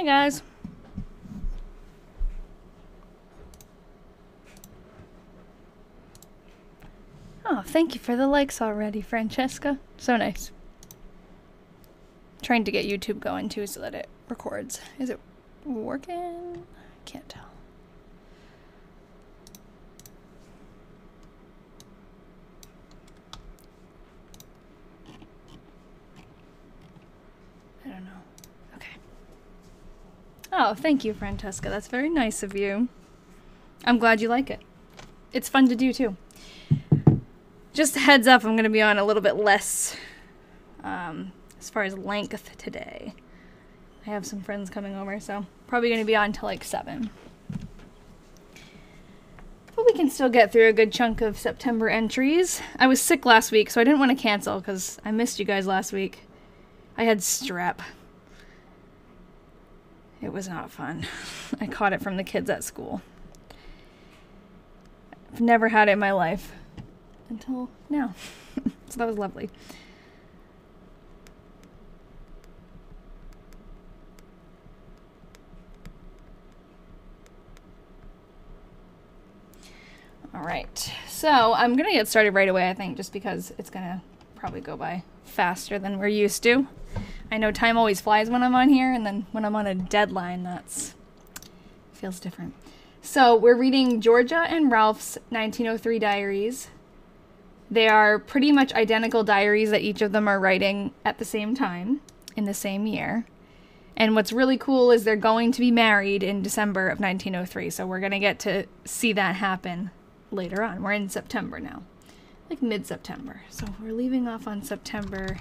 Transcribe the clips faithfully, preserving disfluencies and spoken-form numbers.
Hi, guys. Oh, thank you for the likes already, Francesca. So nice. Trying to get YouTube going too so that it records. Is it working? Can't tell. I don't know. Okay. Oh, thank you, Francesca. That's very nice of you. I'm glad you like it. It's fun to do too. Just a heads up, I'm going to be on a little bit less um, as far as length today. I have some friends coming over, so probably going to be on till like seven. But we can still get through a good chunk of September entries. I was sick last week, so I didn't want to cancel because I missed you guys last week. I had strep. It was not fun. I caught it from the kids at school. I've never had it in my life. Until now. So that was lovely. All right. So I'm going to get started right away, I think, just because it's going to probably go by faster than we're used to. I know time always flies when I'm on here, and then when I'm on a deadline, that's feels different. So we're reading Georgia and Ralph's nineteen oh three Diaries. They are pretty much identical diaries that each of them are writing at the same time in the same year. And what's really cool is they're going to be married in December of nineteen oh three, so we're going to get to see that happen later on. We're in September now, like mid-September. So we're leaving off on September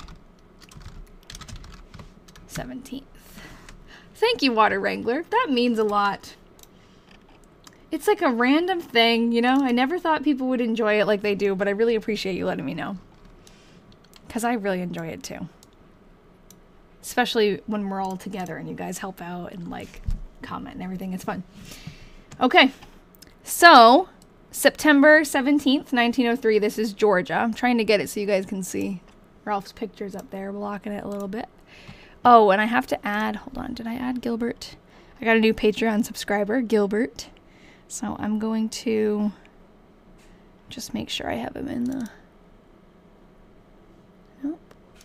seventeenth. Thank you, Water Wrangler. That means a lot. It's like a random thing, you know? I never thought people would enjoy it like they do, but I really appreciate you letting me know. Because I really enjoy it too. Especially when we're all together and you guys help out and like comment and everything. It's fun. Okay. So, September seventeenth, nineteen oh three. This is Georgia. I'm trying to get it so you guys can see Ralph's pictures up there, blocking it a little bit. Oh, and I have to add, hold on, did I add Gilbert? I got a new Patreon subscriber, Gilbert. So I'm going to just make sure I have him in the... Nope.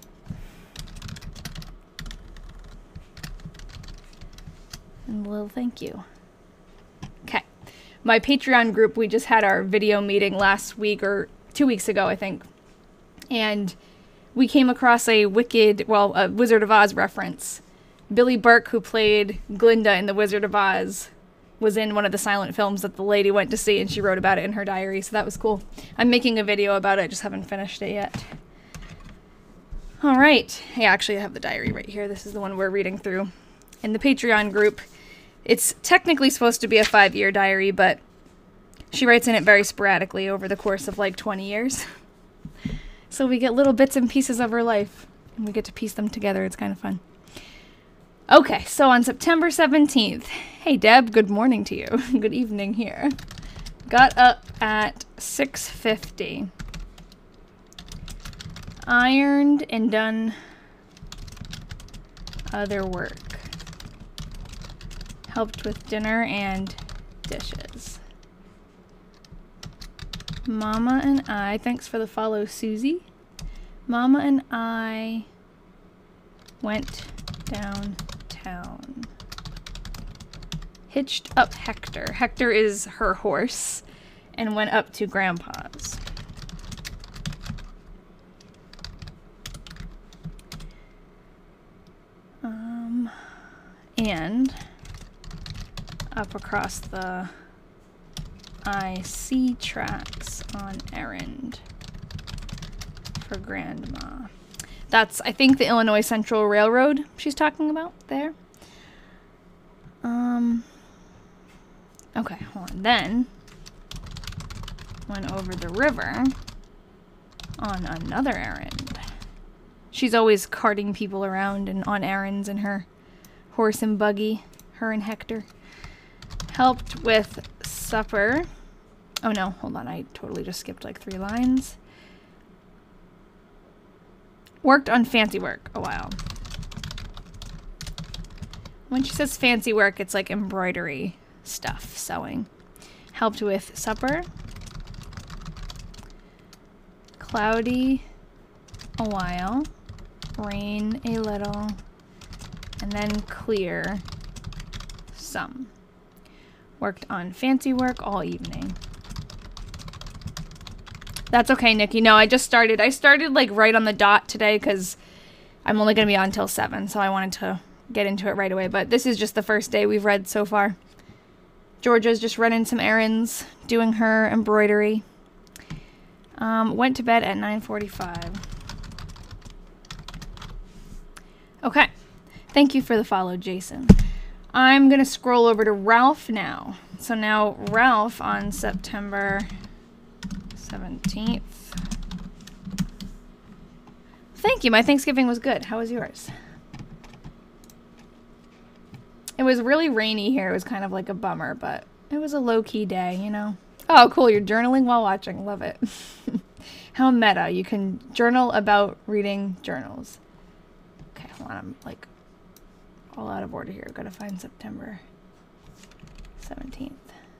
And a little thank you. Okay. My Patreon group, we just had our video meeting last week, or two weeks ago, I think. And we came across a Wicked, well, a Wizard of Oz reference. Billy Burke, who played Glinda in The Wizard of Oz, was in one of the silent films that the lady went to see, and she wrote about it in her diary, so that was cool. I'm making a video about it, I just haven't finished it yet. Alright, yeah, actually I have the diary right here. This is the one we're reading through. In the Patreon group, it's technically supposed to be a five-year diary, but she writes in it very sporadically over the course of like twenty years. So we get little bits and pieces of her life, and we get to piece them together. It's kind of fun. Okay, so on September seventeenth, hey Deb, good morning to you. Good evening here. Got up at six fifty. Ironed and done other work. Helped with dinner and dishes. Mama and I, thanks for the follow, Susie. Mama and I went downtown. Hitched up Hector. Hector is her horse, and went up to Grandpa's. Um, and up across the I C tracks on errand for Grandma. That's, I think, the Illinois Central Railroad she's talking about there. Um, okay, hold on. Then went over the river on another errand. She's always carting people around and on errands in her horse and buggy, her and Hector. Helped with supper. Oh no, hold on, I totally just skipped like three lines. Worked on fancy work a while. When she says fancy work, it's like embroidery stuff, sewing. Helped with supper. Cloudy a while. Rain a little. And then clear some. Worked on fancy work all evening. That's okay, Nikki. No, I just started. I started like right on the dot today because I'm only going to be on until seven, so I wanted to get into it right away. But this is just the first day we've read so far. Georgia's just running some errands, doing her embroidery. Um, went to bed at nine forty-five. Okay. Thank you for the follow, Jason. I'm going to scroll over to Ralph now. So now Ralph on September seventeenth. Thank you. My Thanksgiving was good. How was yours? It was really rainy here. It was kind of like a bummer, but it was a low-key day, you know? Oh, cool. You're journaling while watching. Love it. How meta. You can journal about reading journals. Okay, hold on. I'm like all out of order here. I've got to find September seventeenth.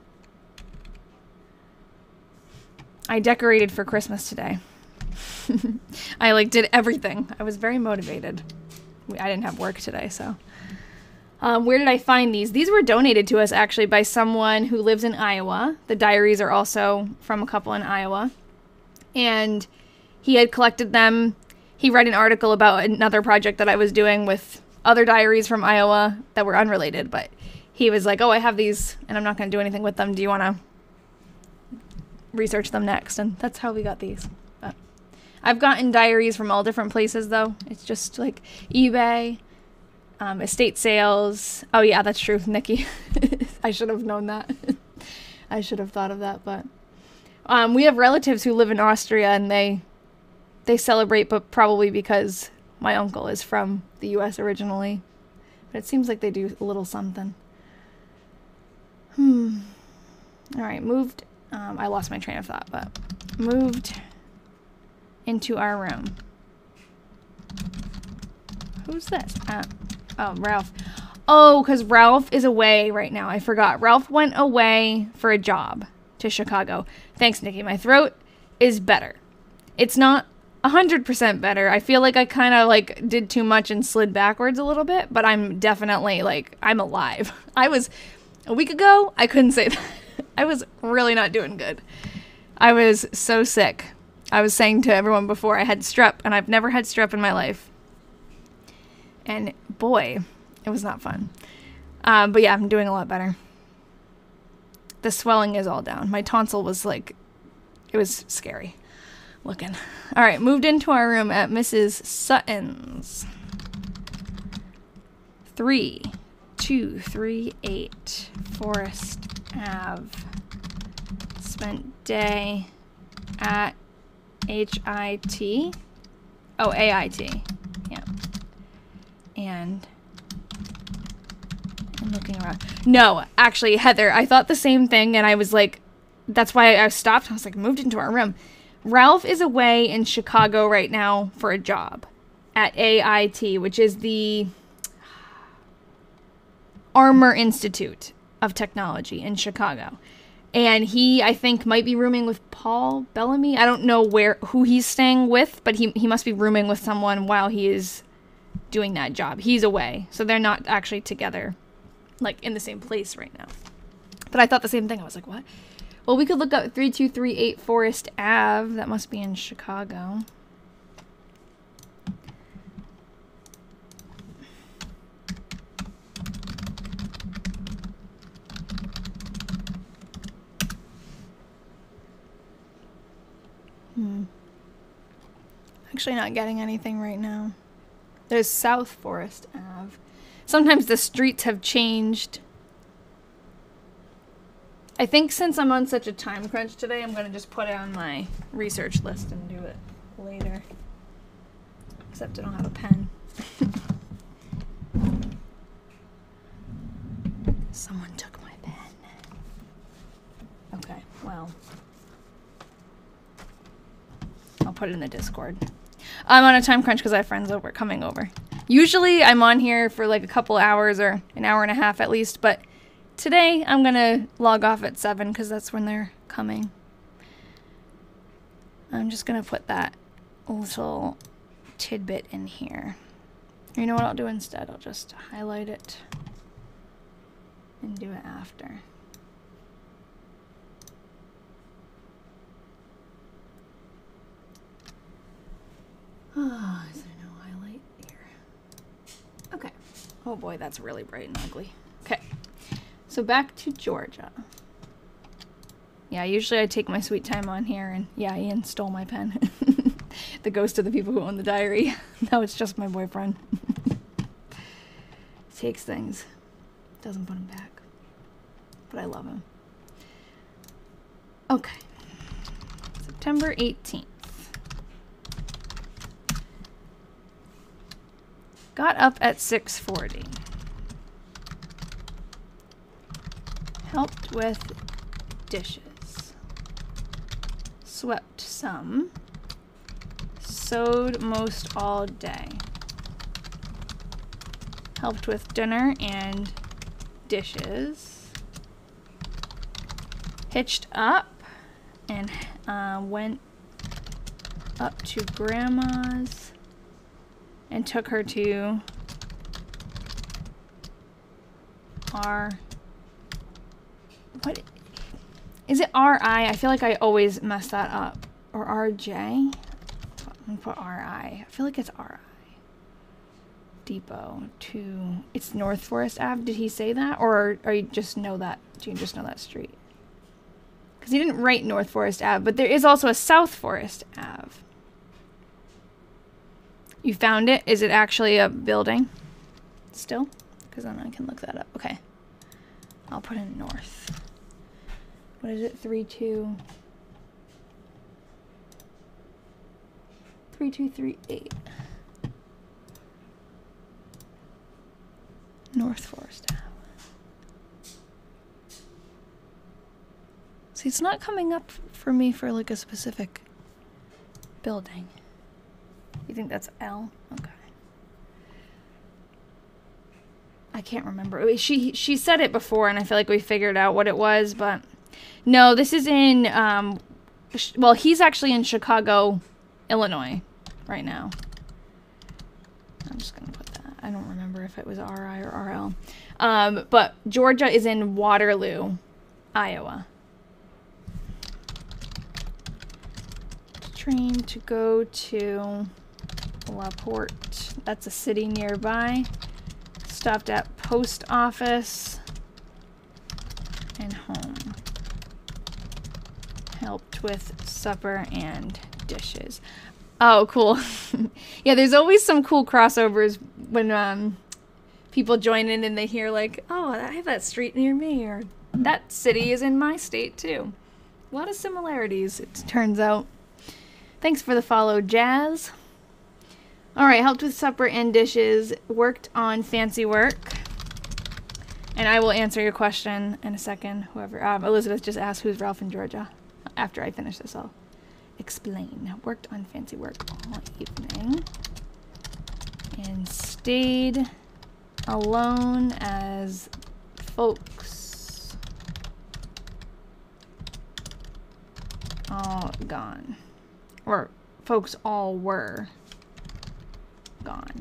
I decorated for Christmas today. I like did everything. I was very motivated. I didn't have work today, so. Um, where did I find these? These were donated to us actually by someone who lives in Iowa. The diaries are also from a couple in Iowa. And he had collected them. He read an article about another project that I was doing with other diaries from Iowa that were unrelated, but he was like, oh, I have these and I'm not going to do anything with them. Do you want to research them next? And that's how we got these. But I've gotten diaries from all different places though. It's just like eBay, um, estate sales. Oh yeah, that's true, Nikki. I should have known that. I should have thought of that, but um, we have relatives who live in Austria and they they celebrate, but probably because my uncle is from the U S originally. But it seems like they do a little something. Hmm. All right, moved. Um, I lost my train of thought, but moved into our room. Who's this? Uh, oh, Ralph. Oh, because Ralph is away right now. I forgot. Ralph went away for a job to Chicago. Thanks, Nikki. My throat is better. It's not one hundred percent better. I feel like I kind of like did too much and slid backwards a little bit, but I'm definitely like, I'm alive. I was, a week ago, I couldn't say that. I was really not doing good. I was so sick. I was saying to everyone before I had strep, and I've never had strep in my life. And boy, it was not fun. Um, but yeah, I'm doing a lot better. The swelling is all down. My tonsil was like, it was scary looking. All right, moved into our room at Missus Sutton's. Three, two, three, eight, Forest Ave. Spent day at H I T. Oh, A I T. Yeah. And I'm looking around. No, actually, Heather, I thought the same thing, and I was like, that's why I stopped. I was like, moved into our room. Ralph is away in Chicago right now for a job at A I T, which is the Armor Institute of Technology in Chicago. And he, I think, might be rooming with Paul Bellamy. I don't know where who he's staying with, but he he must be rooming with someone while he is doing that job. He's away, so they're not actually together, like, in the same place right now. But I thought the same thing. I was like, what? Well, we could look up three two three eight Forest Ave. That must be in Chicago. Hmm. Actually not getting anything right now. There's South Forest Ave. Sometimes the streets have changed. I think since I'm on such a time crunch today, I'm going to just put it on my research list and do it later. Except I don't have a pen. Someone took my pen. Okay, well. I'll put it in the Discord. I'm on a time crunch because I have friends over coming over. Usually I'm on here for like a couple hours or an hour and a half at least, but today I'm gonna log off at seven because that's when they're coming. I'm just gonna put that little tidbit in here. You know what I'll do instead? I'll just highlight it and do it after. Oh, is there no highlight here? Okay. Oh boy, that's really bright and ugly. Okay. So back to Georgia. Yeah, usually I take my sweet time on here, and yeah, Ian stole my pen. The ghost of the people who own the diary. Now it's just my boyfriend. Takes things. Doesn't put them back. But I love him. Okay. September eighteenth. Got up at six forty. Helped with dishes. Swept some. Sewed most all day. Helped with dinner and dishes. Hitched up and uh, went up to Grandma's and took her to R. What is it? R I? I feel like I always mess that up. Or R J? I'm gonna put R I. I feel like it's R I. Depot to. It's North Forest Ave. Did he say that, or or you just know that? Do you just know that street? Because he didn't write North Forest Ave, but there is also a South Forest Ave. You found it? Is it actually a building? Still? Because then I can look that up. Okay. I'll put in North. What is it? Three two. Three two three eight. North Forest Ave. See, it's not coming up for me for like a specific building. You think that's L? Okay. I can't remember. She she said it before, and I feel like we figured out what it was, but no, this is in, um, well, he's actually in Chicago, Illinois, right now. I'm just gonna put that. I don't remember if it was R I or R L. Um, but Georgia is in Waterloo, Iowa. Train to go to La Porte. That's a city nearby. Stopped at post office and home. Helped with supper and dishes. Oh, cool. Yeah, there's always some cool crossovers when um, people join in and they hear like, oh, I have that street near me, or that city is in my state too. A lot of similarities, it turns out. Thanks for the follow, Jazz. Alright, helped with supper and dishes. Worked on fancy work. And I will answer your question in a second. Whoever, um, Elizabeth just asked who's Ralph in Georgia. After I finish this, I'll explain. Worked on fancy work all evening. And stayed alone as folks all gone. Or folks all were gone.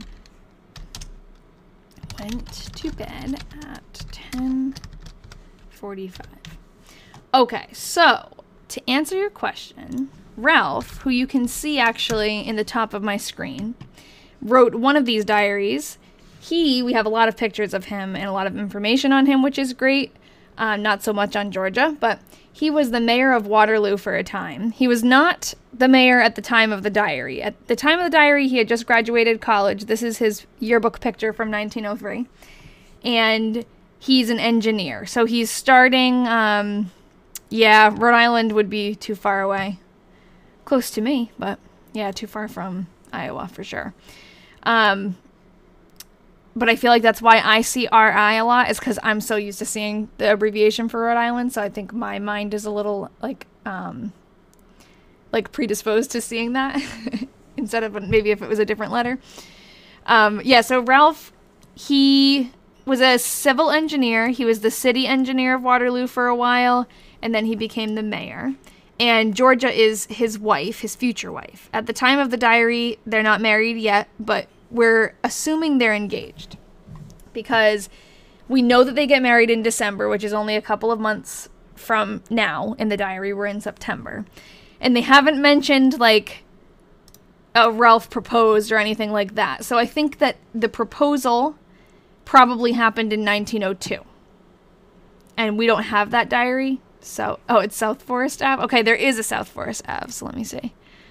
Went to bed at ten forty-five. Okay, so to answer your question, Ralph, who you can see actually in the top of my screen, wrote one of these diaries. He, we have a lot of pictures of him and a lot of information on him, which is great. Uh, not so much on Georgia, but he was the mayor of Waterloo for a time. He was not the mayor at the time of the diary. At the time of the diary, he had just graduated college. This is his yearbook picture from nineteen oh three. And he's an engineer. So he's starting, um, yeah, Rhode Island would be too far away. Close to me, but yeah, too far from Iowa for sure. Um, but I feel like that's why I see R I a lot, is because I'm so used to seeing the abbreviation for Rhode Island. So I think my mind is a little like, um, like predisposed to seeing that instead of maybe if it was a different letter. Um, yeah, so Ralph, he was a civil engineer. He was the city engineer of Waterloo for a while, and then he became the mayor. And Georgia is his wife, his future wife. At the time of the diary, they're not married yet, but we're assuming they're engaged. Because we know that they get married in December, which is only a couple of months from now in the diary. We're in September. And they haven't mentioned, like, uh, Ralph proposed or anything like that. So I think that the proposal probably happened in nineteen oh two. And we don't have that diary. So, oh, it's South Forest Ave? Okay, there is a South Forest Ave, so let me see.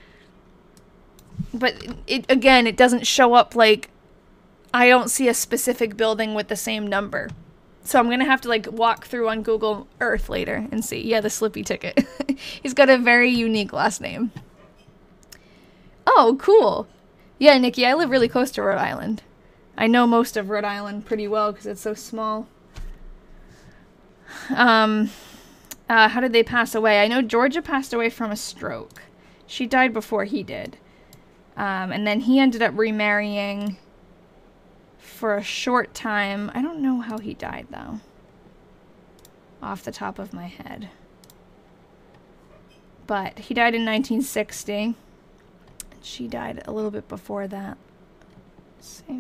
But, it again, it doesn't show up, like, I don't see a specific building with the same number. So I'm going to have to, like, walk through on Google Earth later and see. Yeah, the Slippy ticket. He's got a very unique last name. Oh, cool. Yeah, Nikki, I live really close to Rhode Island. I know most of Rhode Island pretty well because it's so small. Um... Uh, how did they pass away? I know Georgia passed away from a stroke. She died before he did. Um, and then he ended up remarrying for a short time. I don't know how he died, though. Off the top of my head. But he died in nineteen sixty. She died a little bit before that. Let's see.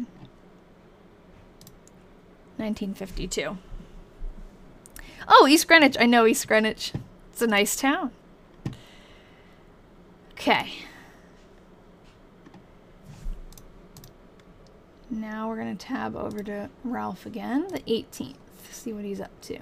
nineteen fifty-two. Oh, East Greenwich. I know East Greenwich. It's a nice town. Okay. Now we're going to tab over to Ralph again, the eighteenth. See what he's up to.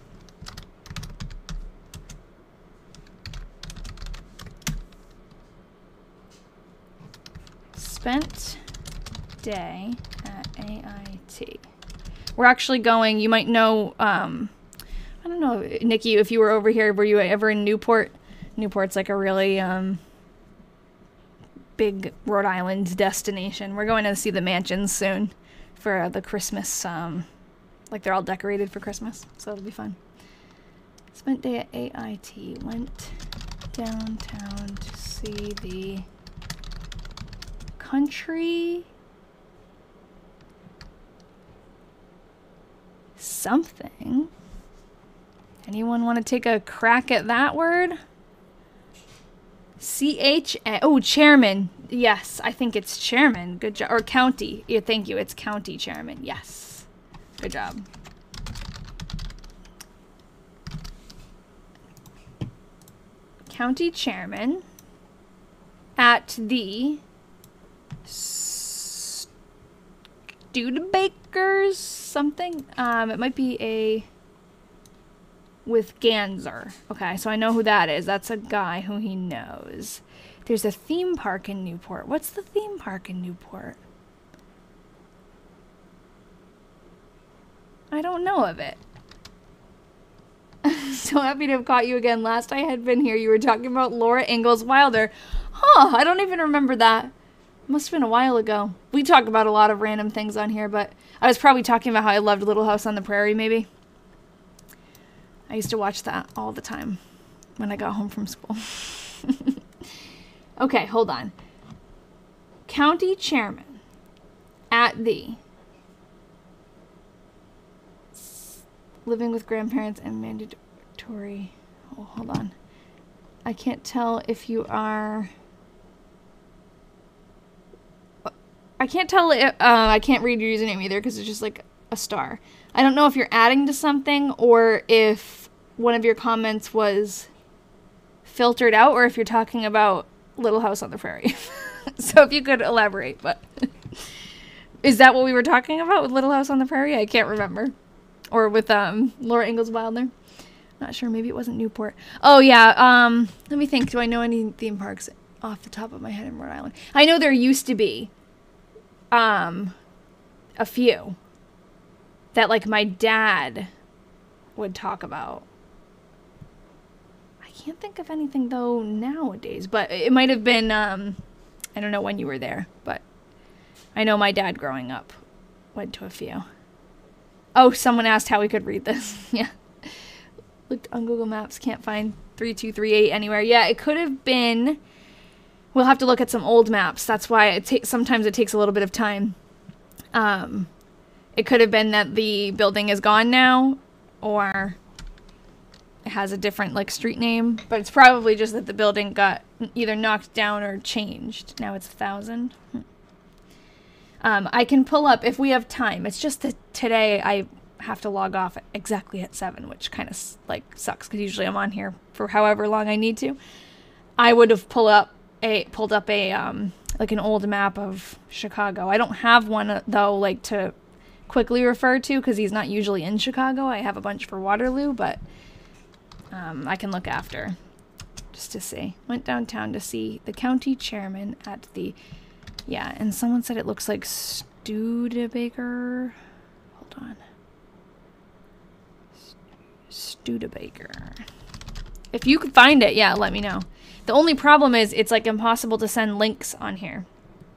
Spent day at A I T. We're actually going, you might know, um... I don't know, Nikki, if you were over here, were you ever in Newport? Newport's like a really um, big Rhode Island destination. We're going to see the mansions soon for uh, the Christmas, um, like they're all decorated for Christmas, so it'll be fun. Spent day at A I T, went downtown to see the country something. Anyone want to take a crack at that word? C H A. Oh, chairman. Yes, I think it's chairman. Good job. Or county. Yeah, thank you. It's county chairman. Yes. Good job. County chairman at the Studebakers something. Um, it might be a... with Ganser. Okay, so I know who that is. That's a guy who he knows. There's a theme park in Newport. What's the theme park in Newport? I don't know of it. So happy to have caught you again. Last I had been here, you were talking about Laura Ingalls Wilder. Huh, I don't even remember that. Must have been a while ago. We talk about a lot of random things on here, but I was probably talking about how I loved Little House on the Prairie, maybe. I used to watch that all the time when I got home from school. Okay, hold on. County chairman at the living with grandparents and mandatory. Oh, hold on. I can't tell if you are. I can't tell. If, uh, I can't read your username either because it's just like a star. I don't know if you're adding to something or if one of your comments was filtered out or if you're talking about Little House on the Prairie. So if you could elaborate, but is that what we were talking about with Little House on the Prairie? I can't remember. Or with um, Laura Ingalls Wilder. Not sure. Maybe it wasn't Newport. Oh, yeah. Um, let me think. Do I know any theme parks off the top of my head in Rhode Island? I know there used to be um, a few that, like, my dad would talk about. I can't think of anything, though, nowadays. But it might have been, um, I don't know when you were there. But I know my dad growing up went to a few. Oh, someone asked how we could read this. Yeah. Looked on Google Maps. Can't find three two three eight anywhere. Yeah, it could have been. We'll have to look at some old maps. That's why it ta- sometimes it takes a little bit of time Um, it could have been that the building is gone now, or it has a different like street name, but it's probably just that the building got either knocked down or changed. Now it's a thousand. Hmm. Um, I can pull up if we have time. It's just that today I have to log off exactly at seven, which kind of like sucks because usually I'm on here for however long I need to. I would have pulled up a pulled up a um, like an old map of Chicago. I don't have one though, like to quickly refer to because he's not usually in Chicago. I have a bunch for Waterloo, but um, I can look after just to see. Went downtown to see the county chairman at the yeah, and someone said it looks like Studebaker. Hold on. Studebaker. If you could find it, yeah, let me know. The only problem is it's like impossible to send links on here.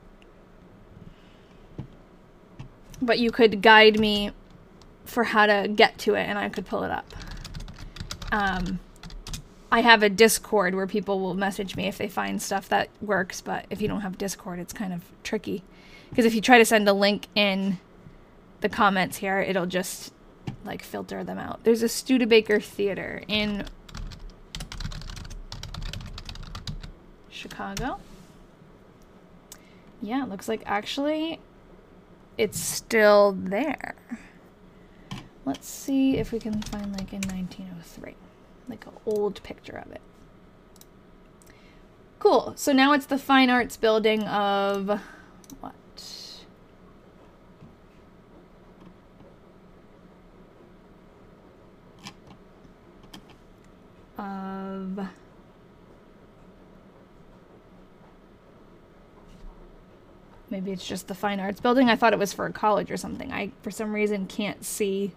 But you could guide me for how to get to it and I could pull it up. Um, I have a Discord where people will message me if they find stuff that works, but if you don't have Discord, it's kind of tricky. Because if you try to send a link in the comments here, it'll just like filter them out. There's a Studebaker Theater in Chicago. Yeah, it looks like actually it's still there. Let's see if we can find like in nineteen oh three. Like an old picture of it. Cool. So now it's the Fine Arts Building of what? Of maybe it's just the Fine Arts Building. I thought it was for a college or something. I, for some reason, can't see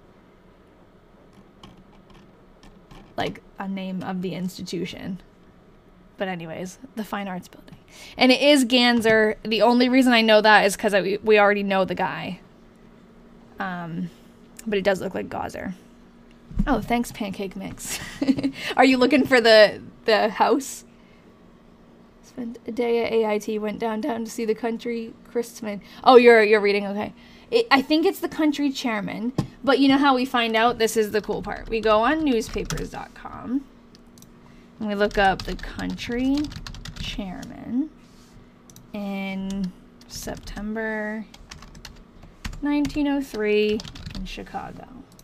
like a name of the institution. But anyways, the Fine Arts Building. And it is Ganser. The only reason I know that is because we, we already know the guy. Um, but it does look like Gauzer. Oh, thanks, Pancake Mix. Are you looking for the the house? Spent a day at A I T, went downtown to see the country Christmas. Oh, you're you're reading, okay. It, I think it's the country chairman, but you know how we find out? This is the cool part. We go on newspapers dot com and we look up the country chairman in September nineteen oh three in Chicago.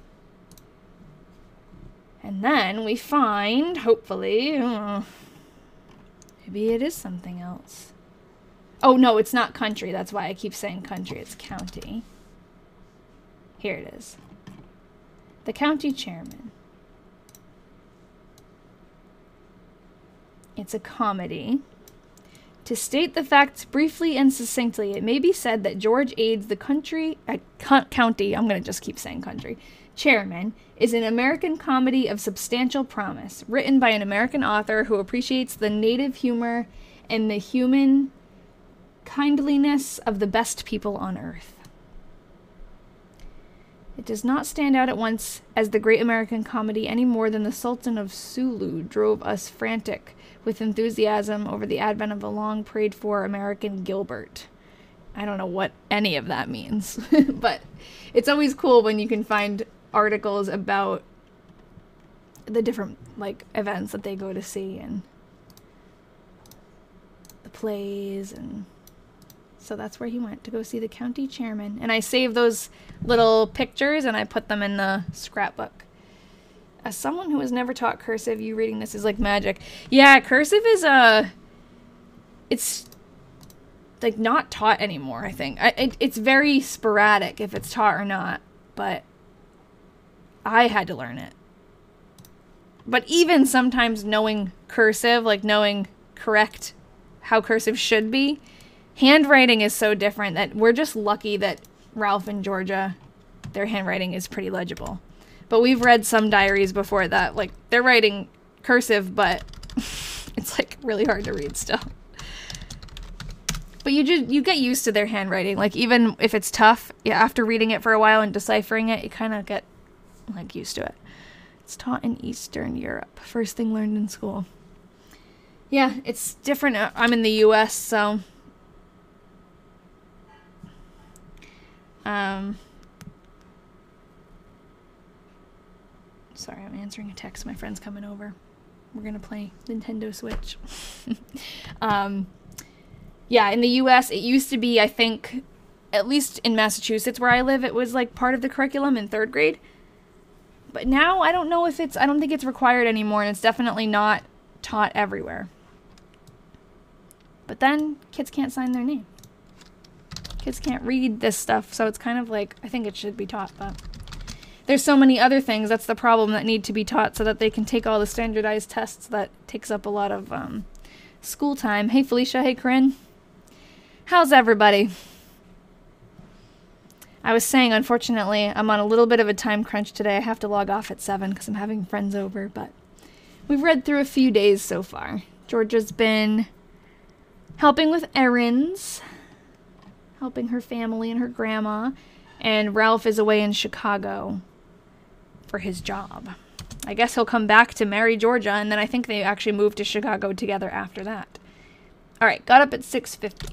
And then we find, hopefully, uh, maybe it is something else. Oh, no, it's not country. That's why I keep saying country. It's county. Here it is. The county chairman. It's a comedy. To state the facts briefly and succinctly, it may be said that George Aids, the country, uh, county, I'm going to just keep saying country, chairman, is an American comedy of substantial promise, written by an American author who appreciates the native humor and the human kindliness of the best people on earth. It does not stand out at once as the great American comedy any more than the Sultan of Sulu drove us frantic with enthusiasm over the advent of a long-prayed-for American Gilbert. I don't know what any of that means, but it's always cool when you can find articles about the different like events that they go to see and the plays, and so that's where he went to go see the county chairman. And I saved those little pictures and I put them in the scrapbook. As someone who has never taught cursive, you reading this is like magic. Yeah, cursive is a uh, it's like not taught anymore, I think. I, it, it's very sporadic if it's taught or not, but I had to learn it. But even sometimes knowing cursive, like knowing correct how cursive should be, handwriting is so different that we're just lucky that Ralph and Georgia, their handwriting is pretty legible. But we've read some diaries before that, like, they're writing cursive, but it's like really hard to read still. But you just, you get used to their handwriting. Like, even if it's tough, yeah, after reading it for a while and deciphering it, you kind of get like used to it. It's taught in Eastern Europe. First thing learned in school. Yeah, it's different. I'm in the U S, so Um, sorry, I'm answering a text. My friend's coming over. We're gonna play Nintendo Switch. um, yeah, in the U S, it used to be, I think, at least in Massachusetts where I live, it was like part of the curriculum in third grade. But now I don't know if it's, I don't think it's required anymore, and it's definitely not taught everywhere. But then kids can't sign their name. Kids can't read this stuff, so it's kind of like, I think it should be taught, but there's so many other things, that's the problem, that need to be taught so that they can take all the standardized tests. That takes up a lot of um, school time. Hey Felicia, hey Corinne. How's everybody? I was saying, unfortunately, I'm on a little bit of a time crunch today. I have to log off at seven because I'm having friends over, but we've read through a few days so far. Georgia's been helping with errands, helping her family and her grandma, and Ralph is away in Chicago for his job. I guess he'll come back to marry Georgia, and then I think they actually moved to Chicago together after that. Alright, got up at six fifty.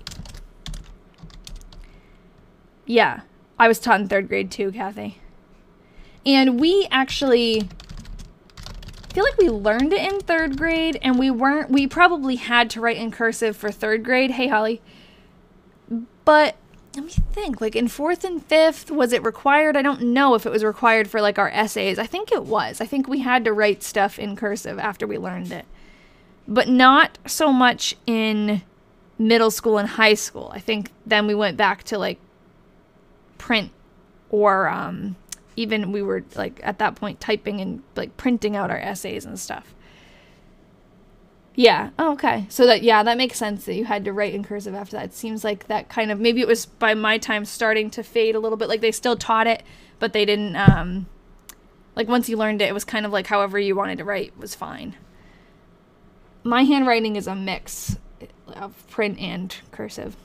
Yeah, I was taught in third grade too, Kathy. And we actually, I feel like we learned it in third grade, and we weren't, we probably had to write in cursive for third grade. Hey, Holly. But let me think, like in fourth and fifth, was it required? I don't know if it was required for like our essays. I think it was. I think we had to write stuff in cursive after we learned it. But not so much in middle school and high school. I think then we went back to like print, or um, even we were like at that point typing and like printing out our essays and stuff. Yeah. Oh, okay. So that, yeah, that makes sense that you had to write in cursive after that. It seems like that kind of, maybe it was by my time starting to fade a little bit. Like they still taught it, but they didn't, um, like once you learned it, it was kind of like however you wanted to write was fine. My handwriting is a mix of print and cursive.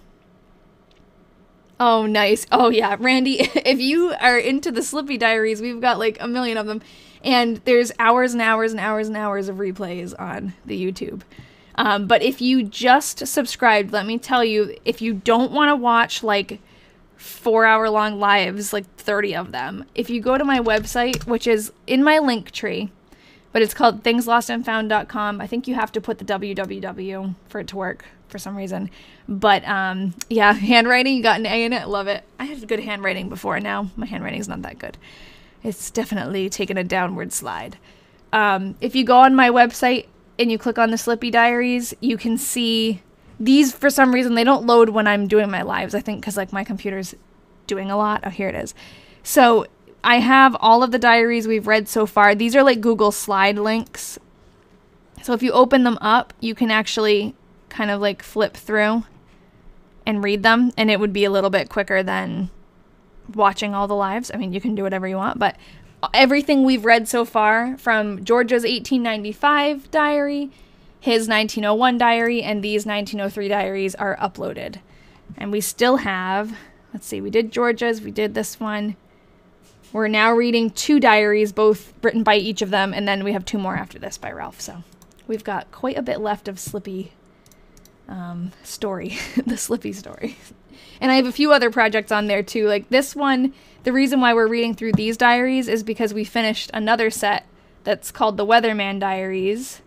Oh, nice. Oh, yeah. Randy, if you are into the Slippy Diaries, we've got like a million of them. And there's hours and hours and hours and hours of replays on the YouTube. Um, but if you just subscribed, let me tell you, if you don't want to watch like four hour long lives, like thirty of them, if you go to my website, which is in my link tree, but it's called things lost and found dot com. I think you have to put the w w w for it to work for some reason. But um, yeah, handwriting, you got an A in it. Love it. I had good handwriting before. Now my handwriting is not that good. It's definitely taken a downward slide. Um, if you go on my website and you click on the Slippy Diaries, you can see these. For some reason, they don't load when I'm doing my lives. I think because like my computer's doing a lot. Oh, here it is. So I have all of the diaries we've read so far. These are like Google slide links. So if you open them up, you can actually kind of like flip through and read them, and it would be a little bit quicker than watching all the lives. I mean, you can do whatever you want, but everything we've read so far, from Georgia's eighteen ninety-five diary, his nineteen oh one diary, and these nineteen oh three diaries are uploaded. And we still have, let's see, we did Georgia's, we did this one. We're now reading two diaries, both written by each of them, and then we have two more after this by Ralph. So we've got quite a bit left of Slippy um, story, the Slippy story. And I have a few other projects on there too. Like this one, the reason why we're reading through these diaries is because we finished another set that's called the Weatherman Diaries.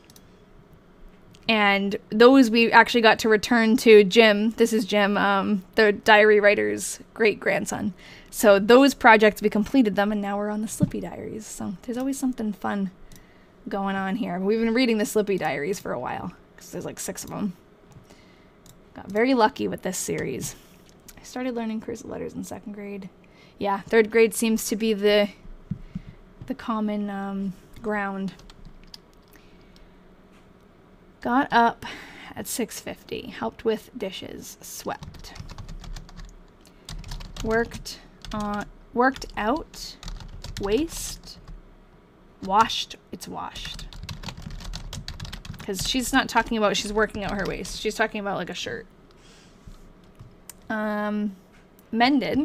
And those we actually got to return to Jim. This is Jim, um, the diary writer's great-grandson. So those projects, we completed them, and now we're on the Slippy Diaries. So there's always something fun going on here. We've been reading the Slippy Diaries for a while, because there's like six of them. Got very lucky with this series. I started learning cursive letters in second grade. Yeah, third grade seems to be the the common um, ground. Got up at six fifty. Helped with dishes. Swept. Worked on worked out. Waste. Washed. It's washed. Because she's not talking about she's working out her waist. She's talking about like a shirt. Um, mended.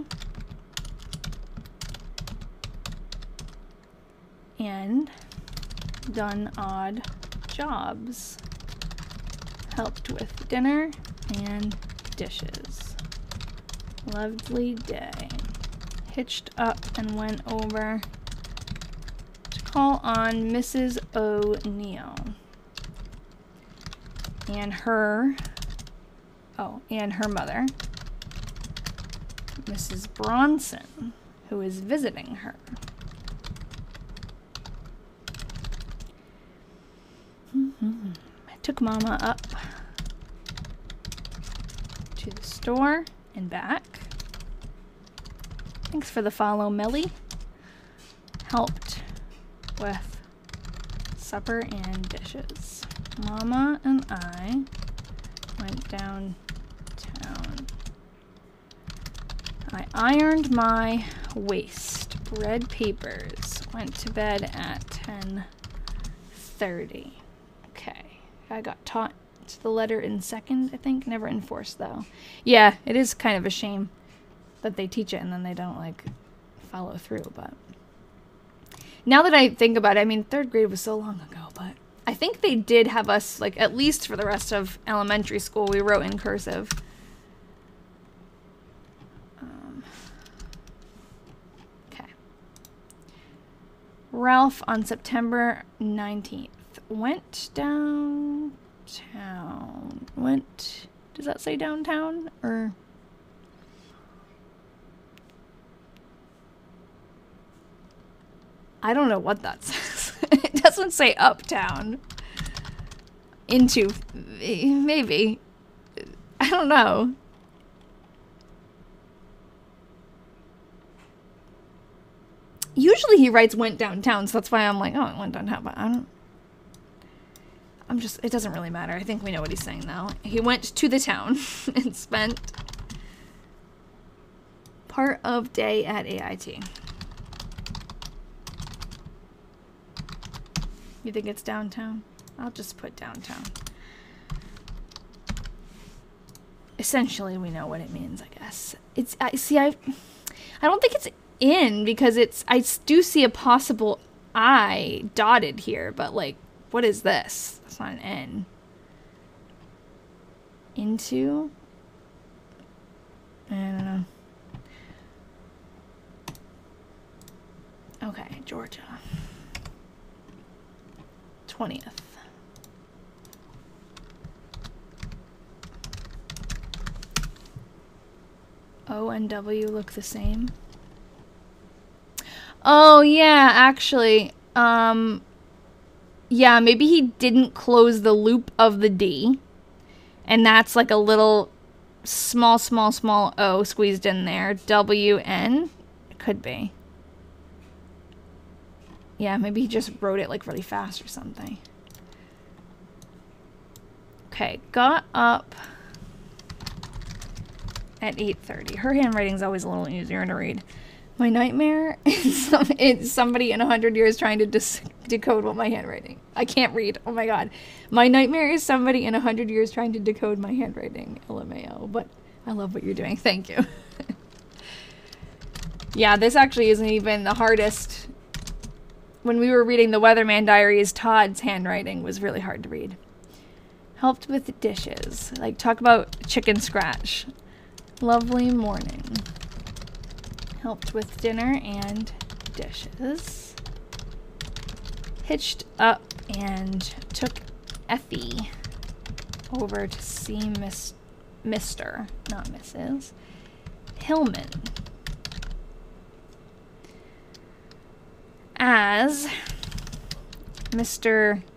And done odd jobs. Helped with dinner and dishes. Lovely day. hitched up and went over to call on Missus O'Neill and her, oh, and her mother, Missus Bronson, who is visiting her. Mm-hmm. I took Mama up to the store and back. Thanks for the follow, Melly. Helped with supper and dishes. Mama and I went downtown. I ironed my waist. Read papers. Went to bed at ten thirty. Okay. I got taught the letter in second, I think. Never enforced, though. Yeah, it is kind of a shame that they teach it and then they don't, like, follow through, but... Now that I think about it, I mean, third grade was so long ago, but... I think they did have us, like, at least for the rest of elementary school, we wrote in cursive. Um, okay. Ralph on September nineteenth went downtown. Went, does that say downtown? Or... I don't know what that says. It doesn't say uptown. Into, maybe. I don't know. Usually he writes went downtown, so that's why I'm like, oh, it went downtown, but I don't. I'm just, it doesn't really matter. I think we know what he's saying now. He went to the town and spent part of day at A I T. You think it's downtown? I'll just put downtown. Essentially, we know what it means, I guess. It's, I see, I I don't think it's in because it's, I do see a possible I dotted here, but like, what is this? That's not an N. Into? I don't know. Okay, Georgia. twentieth. O and W look the same. Oh, yeah, actually. Um, yeah, maybe he didn't close the loop of the D. And that's like a little small, small, small O squeezed in there. W N? It could be. Yeah, maybe he just wrote it like really fast or something. Okay, got up at eight thirty. Her handwriting's always a little easier to read. My nightmare is, some, is somebody in a hundred years trying to dis decode what my handwriting. I can't read. Oh my god. My nightmare is somebody in a hundred years trying to decode my handwriting. L M A O. But I love what you're doing. Thank you. Yeah, this actually isn't even the hardest. When we were reading the Weatherman Diaries, Todd's handwriting was really hard to read. Helped with the dishes. Like, talk about chicken scratch. Lovely morning. Helped with dinner and dishes. Hitched up and took Effie over to see Miss Mister, not Missus Hillman. As Mister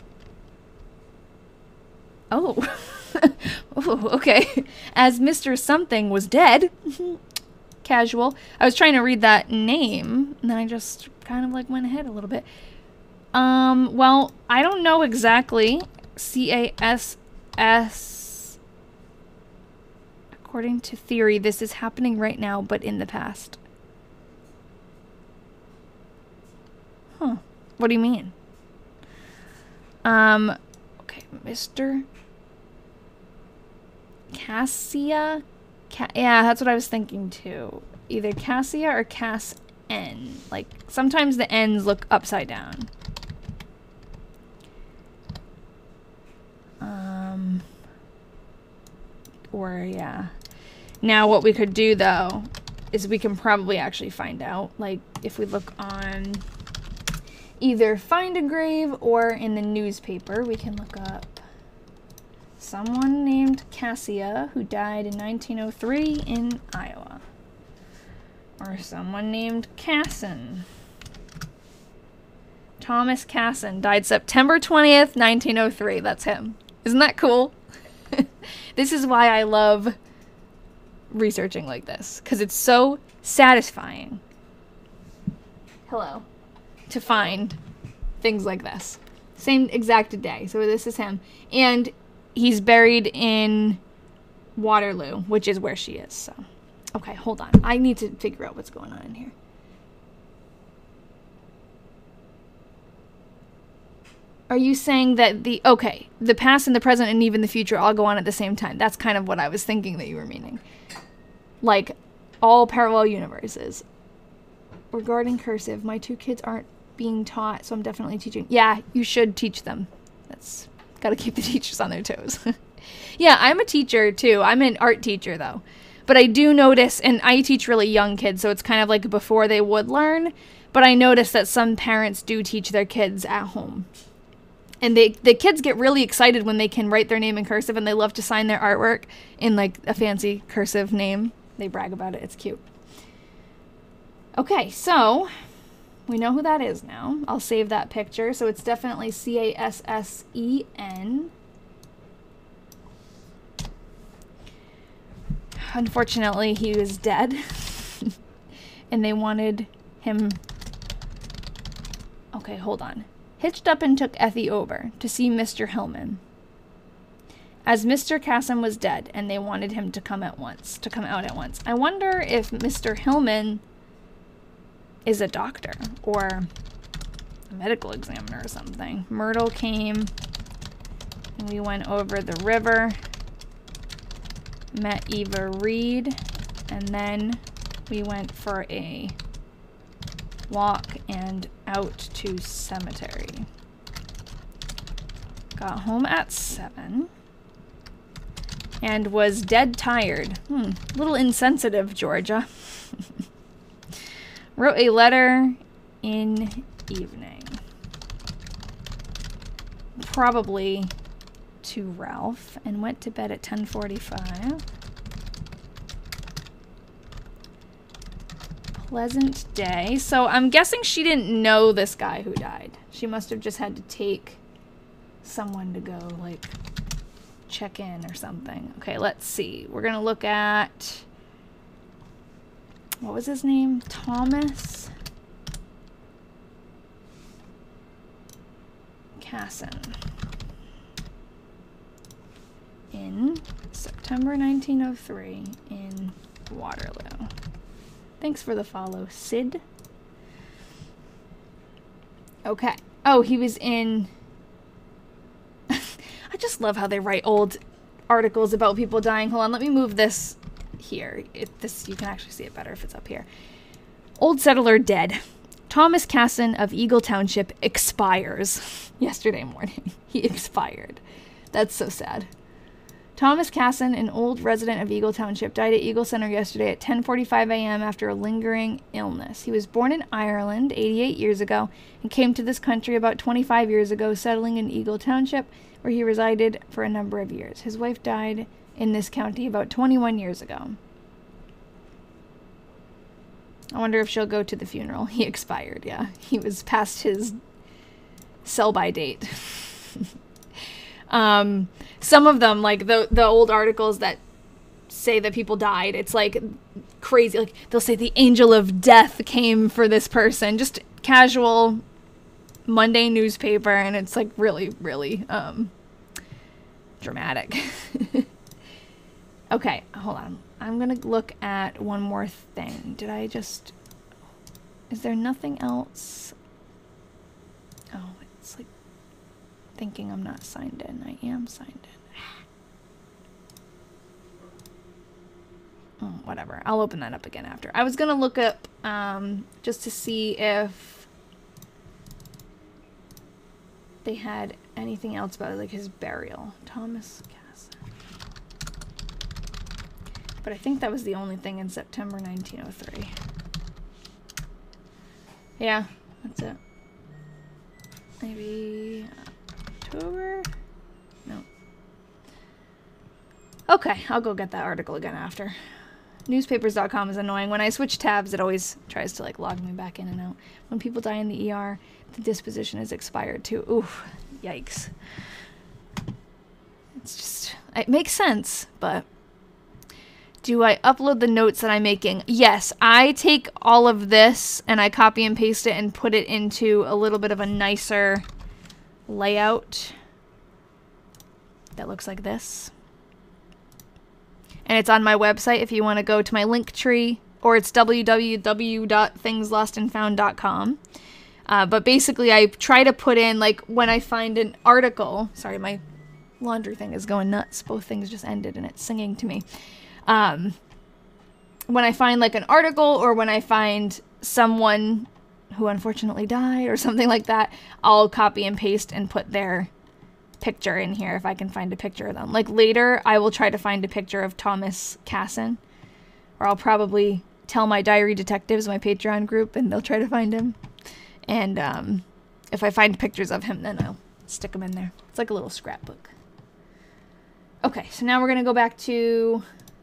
Oh. Oh, okay. As Mister Something was dead. Casual. I was trying to read that name, and then I just kind of like went ahead a little bit. Um, well, I don't know exactly. C A S S. According to theory, this is happening right now, but in the past. Huh. What do you mean? Um, okay, Mister Cassia? Ca yeah, that's what I was thinking too. Either Cassia or Cass N. Like, sometimes the N's look upside down. Um, or, yeah. Now, what we could do, though, is we can probably actually find out. Like, if we look on either Find a Grave or in the newspaper, we can look up someone named Cassia who died in nineteen oh three in Iowa. Or someone named Casson. Thomas Casson died September twentieth, nineteen oh three. That's him. Isn't that cool? This is why I love researching like this, because it's so satisfying. Hello. To find things like this. Same exact day. So this is him. And he's buried in Waterloo, which is where she is. So, okay, hold on. I need to figure out what's going on in here. Are you saying that the, okay, the past and the present and even the future all go on at the same time? That's kind of what I was thinking that you were meaning. Like, all parallel universes. Regarding cursive, my two kids aren't being taught, so I'm definitely teaching. Yeah, you should teach them. That's, gotta keep the teachers on their toes. Yeah, I'm a teacher too. I'm an art teacher though. But I do notice, and I teach really young kids, so it's kind of like before they would learn, but I notice that some parents do teach their kids at home. And they, the kids get really excited when they can write their name in cursive, and they love to sign their artwork in like a fancy cursive name. They brag about it. It's cute. Okay, so we know who that is now. I'll save that picture. So it's definitely C A S S E N. Unfortunately, he was dead. And they wanted him... Okay, hold on. Hitched up and took Effie over to see Mister Hillman, as Mister Casson was dead, and they wanted him to come at once, to come out at once. I wonder if Mister Hillman is a doctor or a medical examiner or something. Myrtle came, and we went over the river, met Eva Reed, and then we went for a walk and out to cemetery. Got home at seven. And was dead tired. Hmm, little insensitive, Georgia. Wrote a letter in evening. Probably to Ralph, and went to bed at ten forty-five. Pleasant day. So I'm guessing she didn't know this guy who died. She must have just had to take someone to go, like, check in or something. Okay, let's see. We're gonna look at, what was his name? Thomas Casson. In September nineteen oh three in Waterloo. Thanks for the follow, Sid. Okay. Oh, he was in... I just love how they write old articles about people dying. Hold on, let me move this here. It, this, you can actually see it better if it's up here. Old settler dead. Thomas Casson of Eagle Township expires. Yesterday morning. He expired. That's so sad. Thomas Casson, an old resident of Eagle Township, died at Eagle Center yesterday at ten forty-five a m after a lingering illness. He was born in Ireland eighty-eight years ago and came to this country about twenty-five years ago, settling in Eagle Township, where he resided for a number of years. His wife died in this county about twenty-one years ago. I wonder if she'll go to the funeral. He expired, yeah. He was past his sell-by date. Um, some of them, like the the old articles that say that people died, it's like crazy. Like they'll say the angel of death came for this person. Just casual Monday newspaper, and it's like really, really um, dramatic. Okay, hold on. I'm gonna look at one more thing. Did I just... Is there nothing else? Oh, it's like thinking I'm not signed in. I am signed in. Oh, whatever. I'll open that up again after. I was gonna look up um, just to see if they had anything else about like his burial. Thomas Casson. But I think that was the only thing in September nineteen oh three. Yeah, that's it. Maybe October? No. Okay, I'll go get that article again after. Newspapers dot com is annoying. When I switch tabs, it always tries to like log me back in and out. When people die in the E R, the disposition is expired too. Oof, yikes. It's just, it makes sense, but do I upload the notes that I'm making? Yes, I take all of this and I copy and paste it and put it into a little bit of a nicer layout that looks like this. And it's on my website if you want to go to my link tree, or it's w w w dot things lost and found dot com. Uh, but basically I try to put in, like, when I find an article, sorry, my laundry thing is going nuts. Both things just ended and it's singing to me. Um, when I find like an article, or when I find someone who unfortunately died or something like that, I'll copy and paste and put their picture in here if I can find a picture of them. Like later, I will try to find a picture of Thomas Casson, or I'll probably tell my Diary Detectives, my Patreon group, and they'll try to find him. And um, if I find pictures of him, then I'll stick them in there. It's like a little scrapbook. Okay, so now we're going to go back to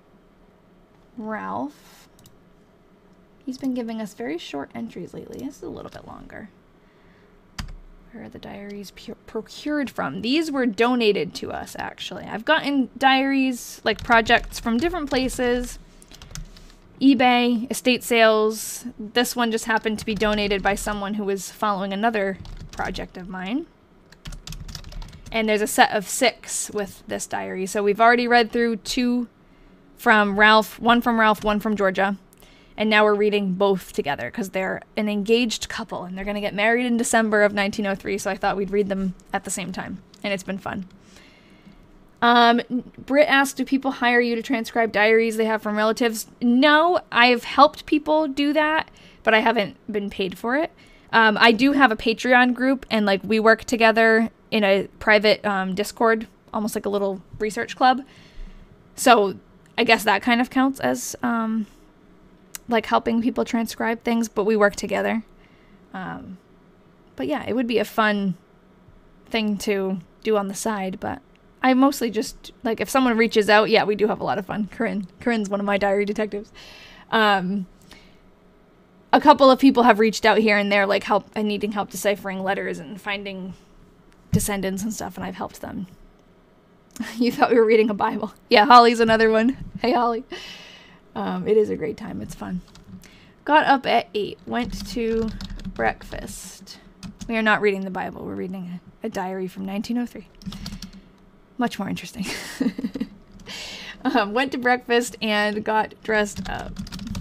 Ralph. He's been giving us very short entries lately. This is a little bit longer. Where are the diaries pu procured from? These were donated to us, actually. I've gotten diaries, like projects, from different places. eBay, estate sales. This one just happened to be donated by someone who was following another project of mine. And there's a set of six with this diary. So we've already read through two from Ralph, one from Ralph, one from Georgia. And now we're reading both together because they're an engaged couple and they're going to get married in December of nineteen oh three. So I thought we'd read them at the same time. And it's been fun. Um, Britt asked, do people hire you to transcribe diaries they have from relatives? No, I've helped people do that, but I haven't been paid for it. Um, I do have a Patreon group, and like we work together in a private um, Discord, almost like a little research club. So I guess that kind of counts as um, like helping people transcribe things, but we work together. Um, but yeah, it would be a fun thing to do on the side, but I mostly just, like, if someone reaches out, yeah, we do have a lot of fun. Corinne. Corinne's one of my diary detectives. Um, a couple of people have reached out here and there, like, help and needing help deciphering letters and finding descendants and stuff, and I've helped them. You thought we were reading a Bible. Yeah, Holly's another one. Hey, Holly. Um, it is a great time. It's fun. Got up at eight. Went to breakfast. We are not reading the Bible. We're reading a, a diary from nineteen oh three. Much more interesting. um, went to breakfast and got dressed up.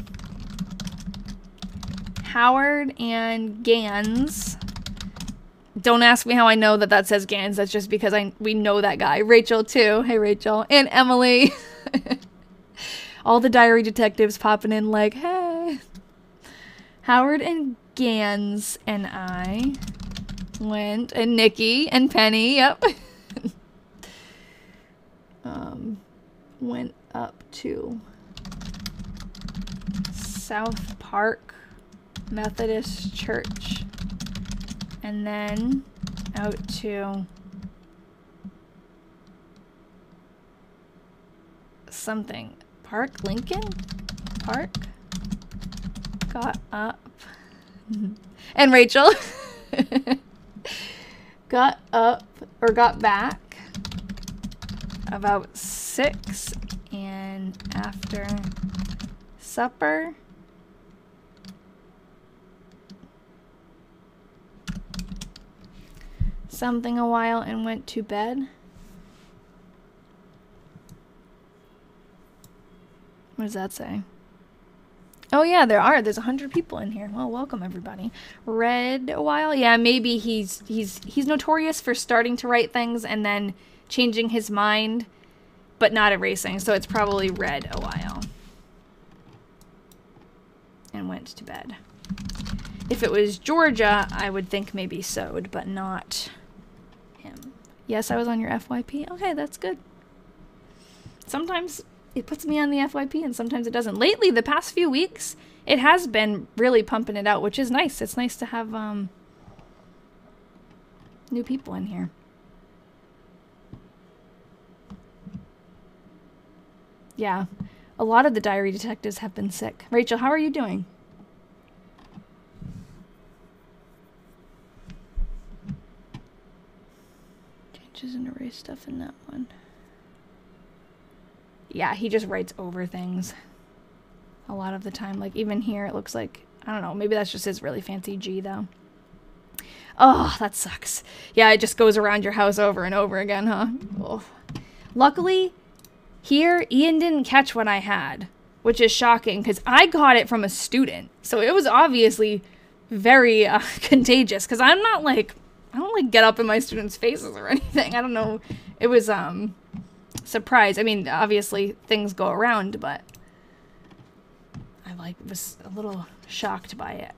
Howard and Gans. Don't ask me how I know that that says Gans. That's just because I we know that guy. Rachel, too. Hey, Rachel. And Emily. All the diary detectives popping in like, hey. Howard and Gans and I went, and Nikki and Penny, yep. um, went up to South Park Methodist Church. And then out to something. Park Lincoln? Park? Got up. And Rachel got up, or got back about six, and after supper something a while and went to bed. What does that say? Oh yeah, there are. There's a hundred people in here. Well, welcome everybody. Read a while. Yeah, maybe he's he's he's notorious for starting to write things and then changing his mind, but not erasing. So it's probably read a while and went to bed. If it was Georgia, I would think maybe sewed, but not him. Yes, I was on your F Y P. Okay, that's good. Sometimes it puts me on the F Y P and sometimes it doesn't. Lately, the past few weeks, it has been really pumping it out, which is nice. It's nice to have um, new people in here. Yeah, a lot of the diary detectives have been sick. Rachel, how are you doing? Changes and erase stuff in that one. Yeah, he just writes over things a lot of the time. Like, even here, it looks like, I don't know, maybe that's just his really fancy G, though. Oh, that sucks. Yeah, it just goes around your house over and over again, huh? Oh. Luckily, here, Ian didn't catch what I had, which is shocking, because I got it from a student. So it was obviously very uh, contagious, because I'm not, like, I don't, like, get up in my students' faces or anything. I don't know. It was, um... surprise. I mean, obviously things go around, but I like was a little shocked by it.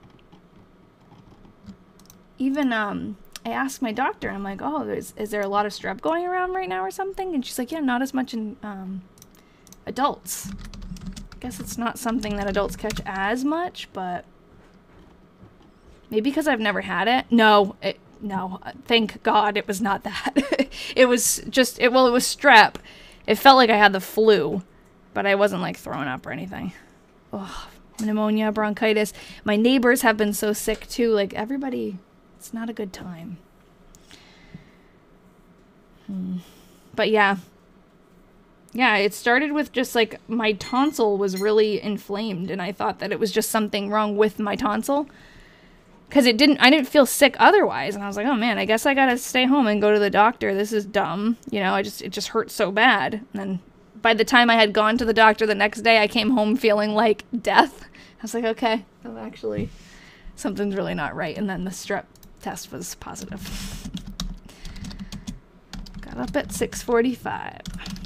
Even um I asked my doctor, I'm like, oh, is, is there a lot of strep going around right now or something? And she's like, yeah, not as much in um adults. I guess it's not something that adults catch as much, but maybe because I've never had it. No, it No, thank God it was not that. It was just, it, well, it was strep. It felt like I had the flu, but I wasn't like throwing up or anything. Oh, pneumonia, bronchitis. My neighbors have been so sick too. Like everybody, it's not a good time. Hmm. But yeah. Yeah, it started with just like my tonsil was really inflamed and I thought that it was just something wrong with my tonsil. Because it didn't, I didn't feel sick otherwise. And I was like, oh man, I guess I gotta stay home and go to the doctor. This is dumb. You know, I just, it just hurt so bad. And then by the time I had gone to the doctor the next day, I came home feeling like death. I was like, okay, well, actually, something's really not right. And then the strep test was positive. Got up at six forty-five.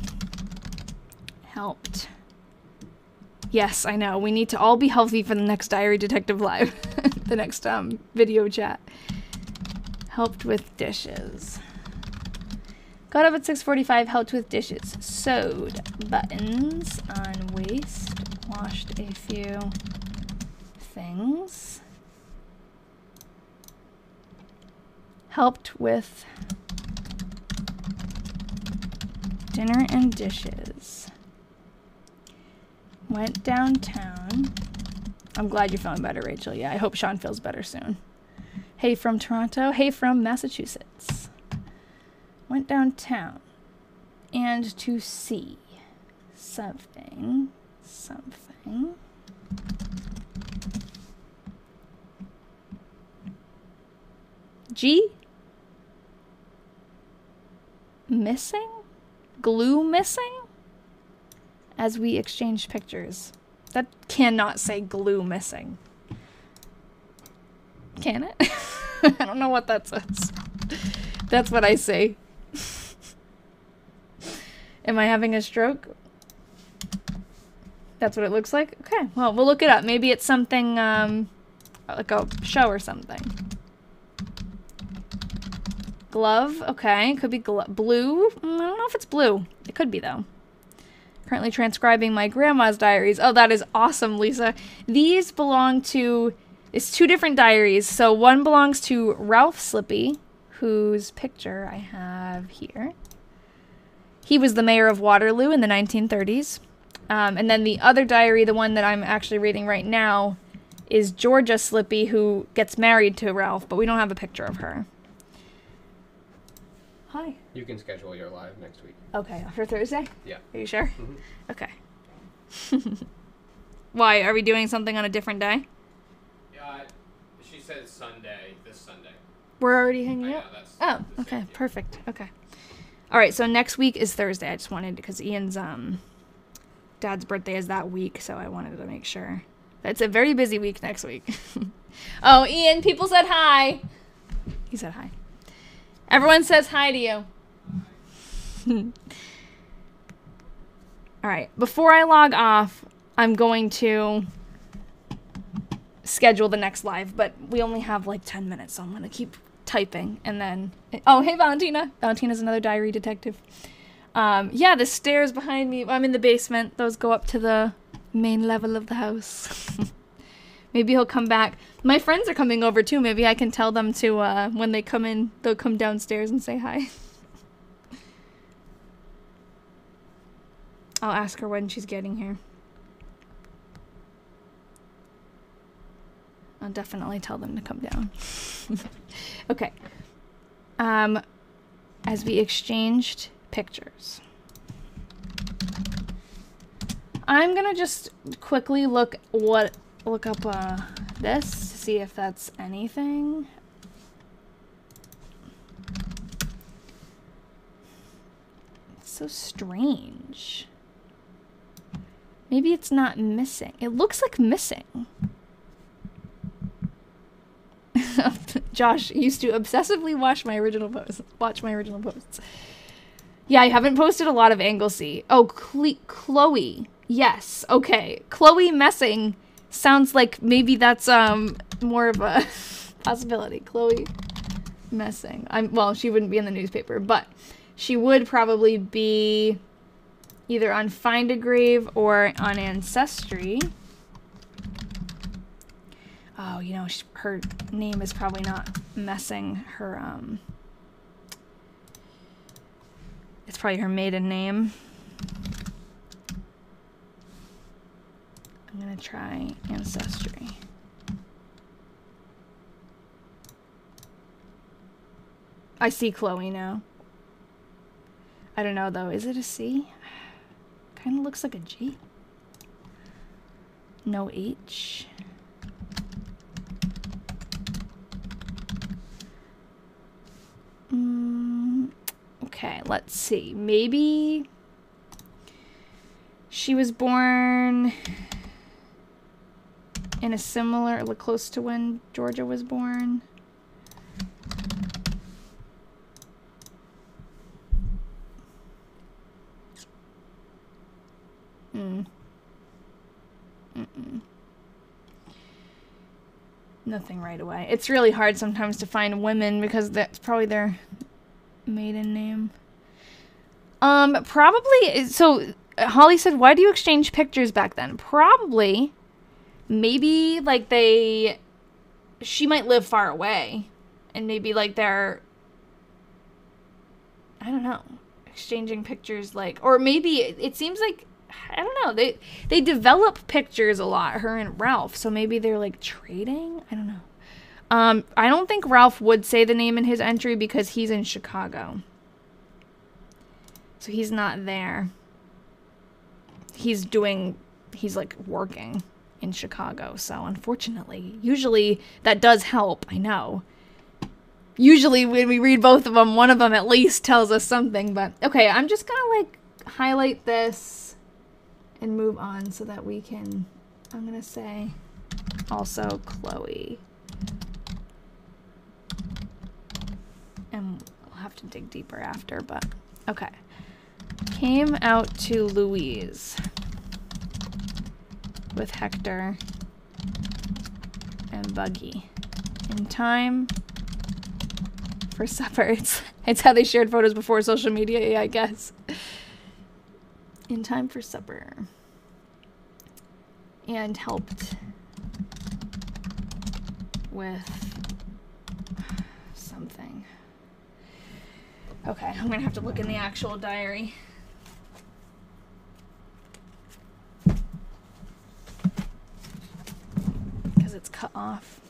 Helped. Yes, I know. We need to all be healthy for the next Diary Detective Live. The next um, video chat. Helped with dishes. Got up at six forty-five, helped with dishes. Sewed buttons on waist. Washed a few things. Helped with dinner and dishes. Went downtown. I'm glad you're feeling better, Rachel. Yeah, I hope Sean feels better soon. Hey from Toronto. Hey from Massachusetts. Went downtown. And to see something. Something. G? Missing? Glue missing? As we exchange pictures. That cannot say glue missing. Can it? I don't know what that says. That's what I say. Am I having a stroke? That's what it looks like? Okay, well, we'll look it up. Maybe it's something, um, like a show or something. Glove, okay. Could be glo blue. Mm, I don't know if it's blue. It could be, though. Currently transcribing my grandma's diaries. Oh, that is awesome, Lisa. These belong to, it's two different diaries. So one belongs to Ralph Slippy, whose picture I have here. He was the mayor of Waterloo in the nineteen thirties. Um, and then the other diary, the one that I'm actually reading right now, is Georgia Slippy, who gets married to Ralph, but we don't have a picture of her. Hi. You can schedule your live next week. Okay, for Thursday? Yeah. Are you sure? Mm-hmm. Okay. Why? Are we doing something on a different day? Yeah, she said Sunday, this Sunday. We're already hanging I know, out? that's Oh, okay, same, yeah. perfect. Okay. All right, so next week is Thursday. I just wanted, because Ian's um, dad's birthday is that week, so I wanted to make sure. It's a very busy week next week. Oh, Ian, people said hi. He said hi. Everyone says hi to you. All right, before I log off, I'm going to schedule the next live, but we only have like ten minutes, so I'm going to keep typing. And then, oh, hey, Valentina. Valentina's another diary detective. Um, yeah, the stairs behind me. I'm in the basement. Those go up to the main level of the house. Maybe he'll come back. My friends are coming over too. Maybe I can tell them to, uh, when they come in, they'll come downstairs and say hi. I'll ask her when she's getting here. I'll definitely tell them to come down. Okay. Um, as we exchanged pictures, I'm gonna just quickly look what look up uh, this to see if that's anything. It's so strange. Maybe it's not missing. It looks like missing. Josh used to obsessively watch my original posts. Watch my original posts. Yeah, I haven't posted a lot of Anglesey. Oh, Cle Chloe. Yes. Okay. Chloe messing sounds like maybe that's um more of a possibility. Chloe messing. I'm well, she wouldn't be in the newspaper, but she would probably be either on Find a Grave or on Ancestry. Oh, you know, she, her name is probably not messing her, um... it's probably her maiden name. I'm gonna try Ancestry. I see Chloe now. I don't know, though. Is it a C? Kind of looks like a G. No H. Mm, okay, let's see. Maybe she was born in a similar, like close to when Georgia was born. Mm. Mm-mm. Nothing right away. It's really hard sometimes to find women because that's probably their maiden name. Um, probably, so Holly said, why do you exchange pictures back then? Probably, maybe, like, they, she might live far away, and maybe, like, they're, I don't know, exchanging pictures, like, or maybe, it, it seems like, I don't know, they, they develop pictures a lot, her and Ralph, so maybe they're, like, trading? I don't know. Um, I don't think Ralph would say the name in his entry because he's in Chicago. So he's not there. He's doing, he's like working in Chicago. So unfortunately, usually that does help. I know. Usually when we read both of them, one of them at least tells us something. But okay, I'm just going to like highlight this and move on so that we can, I'm going to say also Chloe. And we'll have to dig deeper after, but okay. Came out to Louise with Hector and Buggy in time for supper. It's, it's how they shared photos before social media, yeah, I guess. In time for supper. And helped with something. Okay, I'm gonna have to look in the actual diary. Because it's cut off.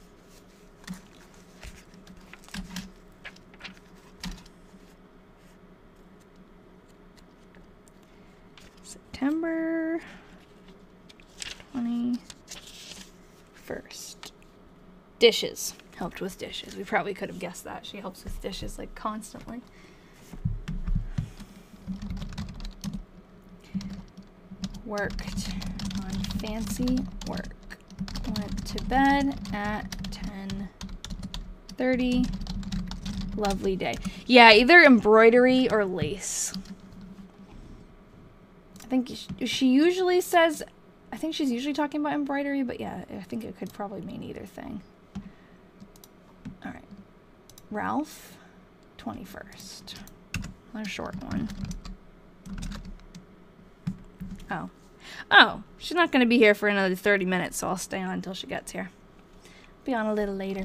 September twenty-first. Dishes. Helped with dishes. We probably could have guessed that. She helps with dishes like constantly. Worked on fancy work. Went to bed at ten thirty. Lovely day. Yeah, either embroidery or lace. I think she usually says, I think she's usually talking about embroidery, but yeah, I think it could probably mean either thing. All right. Ralph, twenty-first. Not a short one. Oh. Oh, she's not going to be here for another thirty minutes, so I'll stay on until she gets here. Be on a little later.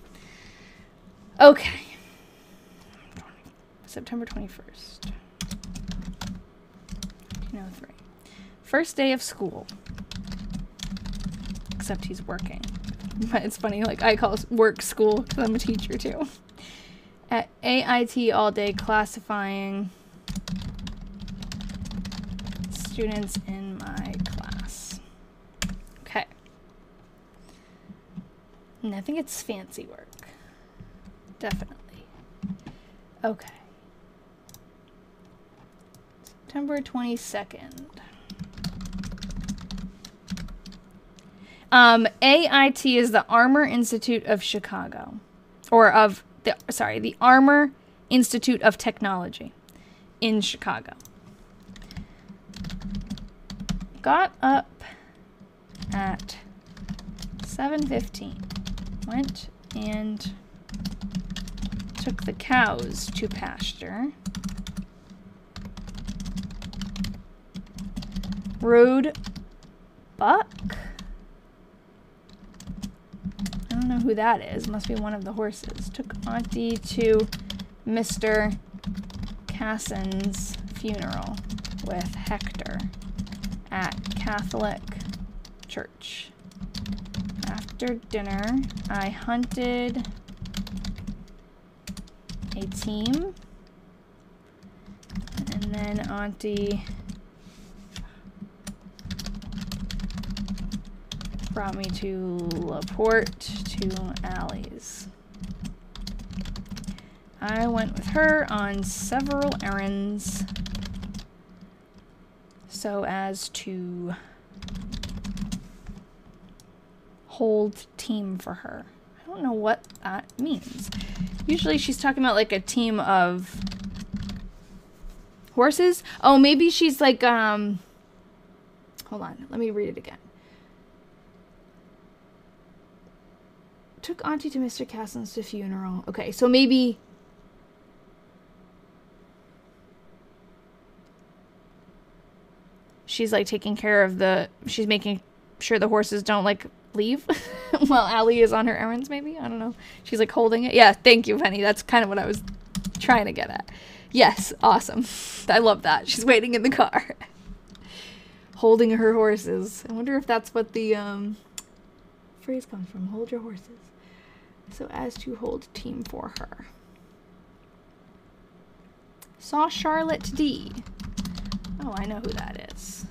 Okay. September twenty-first. nineteen oh three. First day of school. Except he's working. But it's funny, like, I call it work school because I'm a teacher, too. At A I T all day classifying students in my class. Okay. And I think it's fancy work. Definitely. Okay. September twenty-second. Um, A I T is the Armor Institute of Chicago. Or of, the sorry, the Armor Institute of Technology in Chicago. Got up at seven fifteen. Went and took the cows to pasture. Rode Buck. I don't know who that is. Must be one of the horses. Took Auntie to Mister Casson's funeral with Hector at Catholic Church. After dinner, I hunted a team. And then Auntie brought me to LaPorte to Allie's. I went with her on several errands so as to hold team for her. I don't know what that means. Usually she's talking about like a team of horses. Oh, maybe she's like, um, hold on, let me read it again. Took Auntie to Mister Casson's funeral. Okay, so maybe she's like taking care of the, she's making sure the horses don't like leave while Allie is on her errands, maybe? I don't know. She's like holding it. Yeah, thank you, Penny. That's kind of what I was trying to get at. Yes, awesome. I love that. She's waiting in the car. Holding her horses. I wonder if that's what the um, phrase comes from. Hold your horses. So as to hold team for her. Saw Charlotte D. Oh, I know who that is.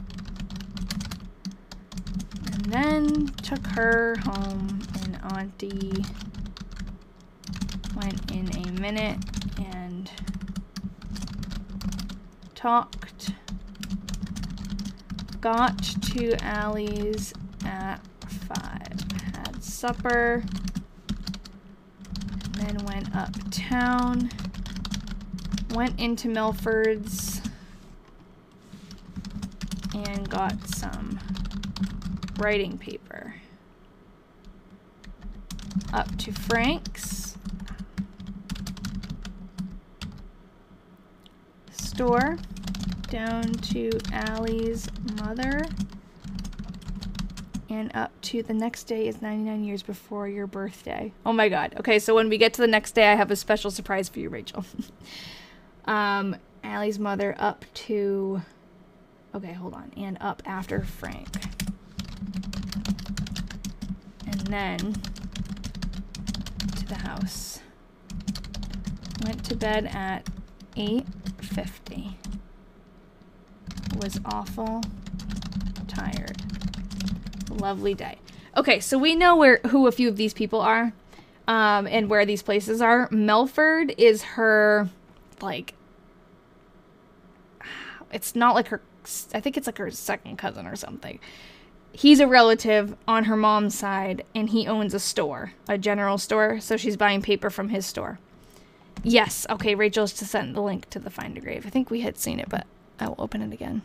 And then took her home, and Auntie went in a minute and talked. Got to Allie's at five. Had supper. Then went uptown. Went into Milford's and got some writing paper. Up to Frank's store. Down to Allie's mother. And up to the next day is ninety-nine years before your birthday. Oh my god. Okay, so when we get to the next day, I have a special surprise for you, Rachel. um, Allie's mother up to... Okay, hold on. And up after Frank. And then to the house. Went to bed at eight fifty. Was awful tired. Lovely day. Okay, so we know where who a few of these people are, um, and where these places are. Melford is her, like, it's not like her, I think it's like her second cousin or something. He's a relative on her mom's side, and he owns a store, a general store, so she's buying paper from his store. Yes, okay, Rachel's just sent the link to the Find a Grave. I think we had seen it, but I will open it again.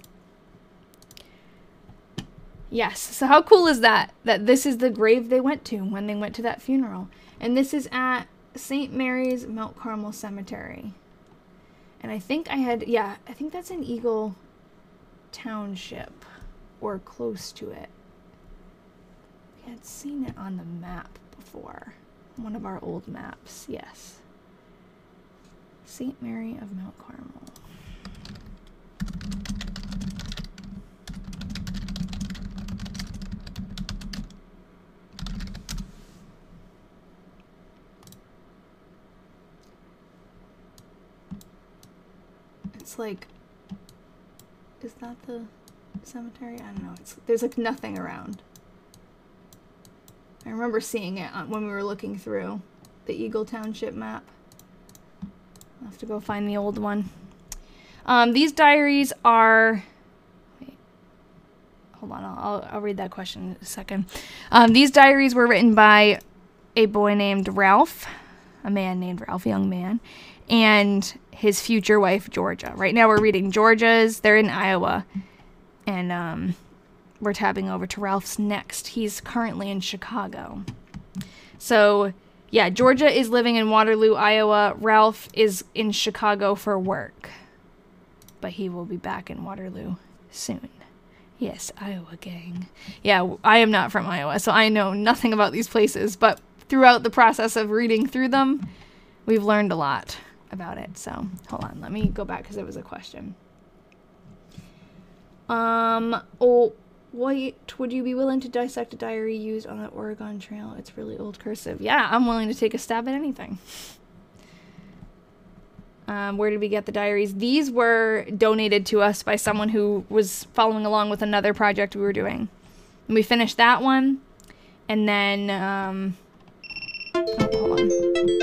Yes, so how cool is that? That this is the grave they went to when they went to that funeral. And this is at Saint Mary's Mount Carmel Cemetery. And I think I had, yeah, I think that's in Eagle Township or close to it. We had seen it on the map before. One of our old maps, yes. Saint Mary of Mount Carmel. It's like, is that the cemetery? I don't know. It's, there's like nothing around. I remember seeing it on, when we were looking through the Eagle Township map. I'll have to go find the old one. Um, these diaries are... Wait. Hold on, I'll, I'll, I'll read that question in a second. Um, these diaries were written by a boy named Ralph, a man named Ralph, a young man, and his future wife, Georgia. Right now we're reading Georgia's. They're in Iowa. And um, we're tabbing over to Ralph's next. He's currently in Chicago. So, yeah, Georgia is living in Waterloo, Iowa. Ralph is in Chicago for work. But he will be back in Waterloo soon. Yes, Iowa gang. Yeah, I am not from Iowa, so I know nothing about these places. But throughout the process of reading through them, we've learned a lot about it. So, hold on. Let me go back because it was a question. Um, oh, what would you be willing to dissect a diary used on the Oregon Trail? It's really old cursive. Yeah, I'm willing to take a stab at anything. Um, where did we get the diaries? These were donated to us by someone who was following along with another project we were doing. And we finished that one. And then, um, oh, hold on.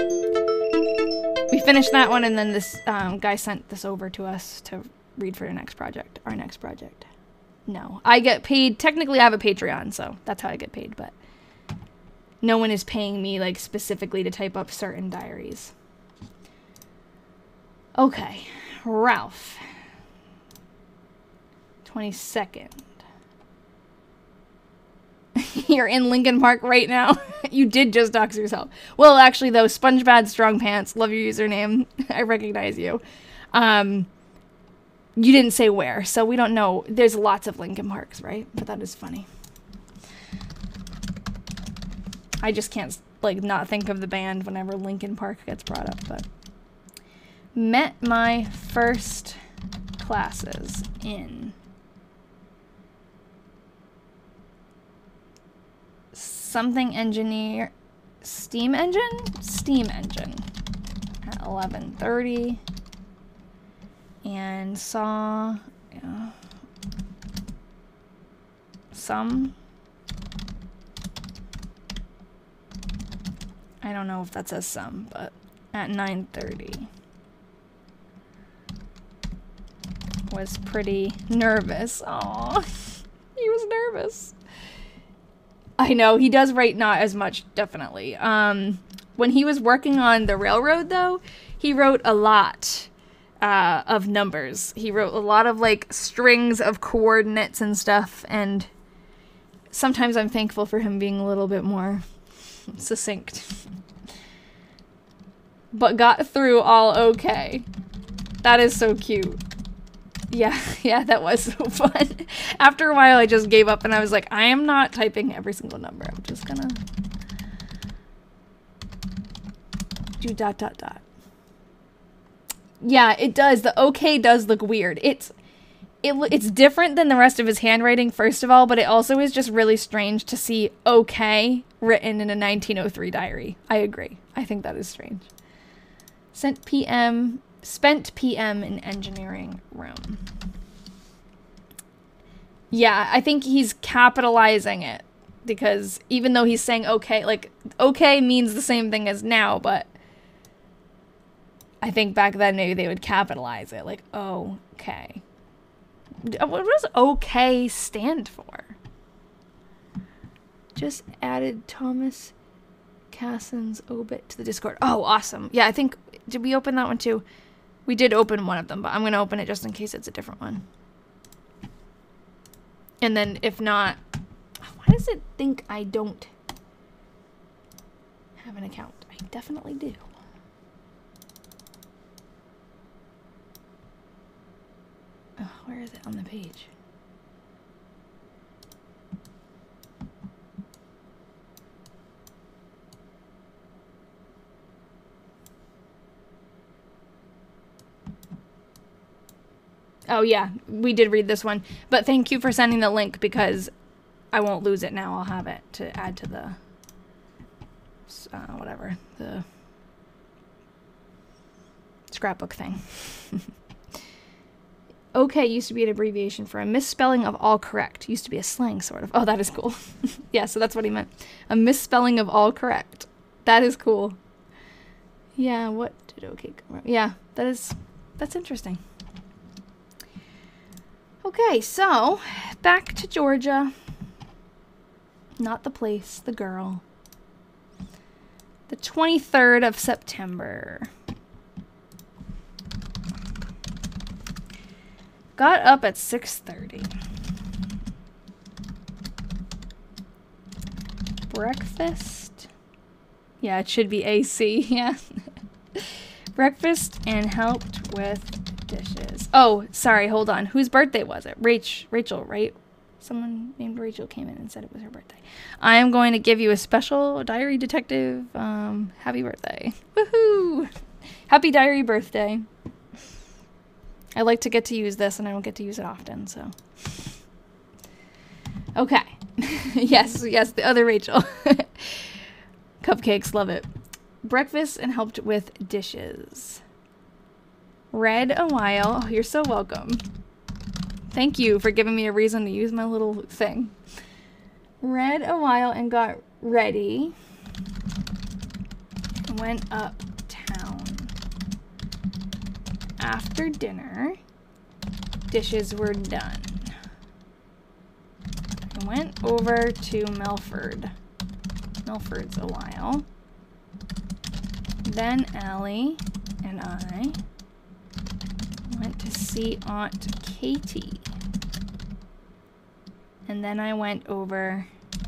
We finished that one, and then this um, guy sent this over to us to read for the next project, our next project. No, I get paid. Technically, I have a Patreon, so that's how I get paid, but no one is paying me, like, specifically to type up certain diaries. Okay, Ralph. twenty-second. You're in Lincoln Park right now. You did just dox yourself. Well, actually, though, SpongeBob Strong Pants, love your username. I recognize you. Um, you didn't say where, so we don't know. There's lots of Lincoln Parks, right? But that is funny. I just can't, like, not think of the band whenever Lincoln Park gets brought up, but... Met my first classes in... Something engineer, steam engine? Steam engine at eleven thirty. And saw yeah, some, I don't know if that says some, but at nine thirty. Was pretty nervous. Aw, he was nervous. I know, he does write not as much, definitely. Um, when he was working on the railroad, though, he wrote a lot uh, of numbers. He wrote a lot of, like, strings of coordinates and stuff, and sometimes I'm thankful for him being a little bit more succinct. But got through all okay. That is so cute. Yeah, yeah, that was so fun. After a while, I just gave up, and I was like, I am not typing every single number. I'm just gonna do dot, dot, dot. Yeah, it does. The okay does look weird. It's, it, it's different than the rest of his handwriting, first of all, but it also is just really strange to see okay written in a nineteen oh three diary. I agree. I think that is strange. Sent P M... Spent P M in engineering room. Yeah, I think he's capitalizing it. Because even though he's saying okay, like, okay means the same thing as now, but I think back then maybe they would capitalize it. Like, okay. What does okay stand for? Just added Thomas Casson's obit to the Discord. Oh, awesome. Yeah, I think, did we open that one too? We did open one of them, but I'm going to open it just in case it's a different one. And then if not, why does it think I don't have an account? I definitely do. Oh, where is it on the page? Oh, yeah, we did read this one. But thank you for sending the link because I won't lose it now. I'll have it to add to the, uh, whatever, the scrapbook thing. Okay used to be an abbreviation for a misspelling of all correct. Used to be a slang, sort of. Oh, that is cool. Yeah, so that's what he meant. A misspelling of all correct. That is cool. Yeah, what did okay go wrong? Yeah, that is, that's interesting. Okay, so back to Georgia. Not the place, the girl. The twenty-third of September. Got up at six thirty. Breakfast. Yeah, it should be A C, yeah. Breakfast and helped with dishes. Oh, sorry, hold on. Whose birthday was it? Rach, Rachel, right? Someone named Rachel came in and said it was her birthday. I am going to give you a special diary detective. Um, happy birthday. Woohoo! Happy diary birthday. I like to get to use this, and I don't get to use it often, so. Okay. Yes, yes, the other Rachel. Cupcakes, love it. Breakfast and helped with dishes. Read a while. Oh, you're so welcome. Thank you for giving me a reason to use my little thing. Read a while and got ready. Went uptown. After dinner, dishes were done. I went over to Melford. Melford's a while. Then Allie and I went to see Aunt Katie. And then I went over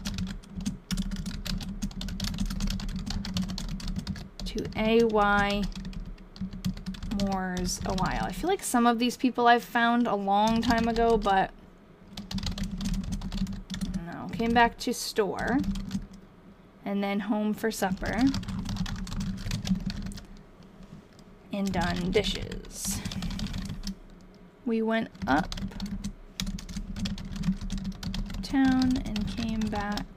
to A Y Moore's a while. I feel like some of these people I've found a long time ago, but I don't know. Came back to store and then home for supper and done dishes. We went up town and came back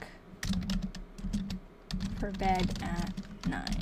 for bed at nine.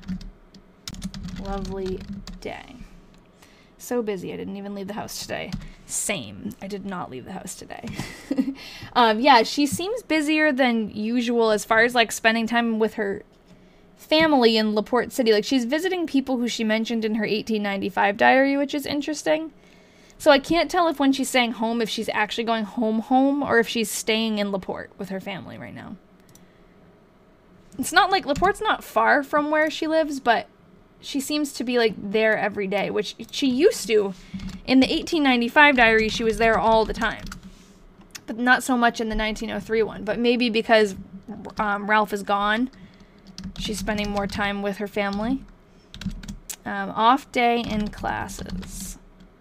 Lovely day. So busy, I didn't even leave the house today. Same, I did not leave the house today. um, yeah, she seems busier than usual as far as like spending time with her family in LaPorte City. Like she's visiting people who she mentioned in her eighteen ninety-five diary, which is interesting. So I can't tell if when she's saying home, if she's actually going home home or if she's staying in LaPorte with her family right now. It's not like LaPorte's not far from where she lives, but she seems to be like there every day, which she used to. In the eighteen ninety-five diary, she was there all the time, but not so much in the nineteen oh three one. But maybe because um, Ralph is gone, she's spending more time with her family. Um, off day in classes.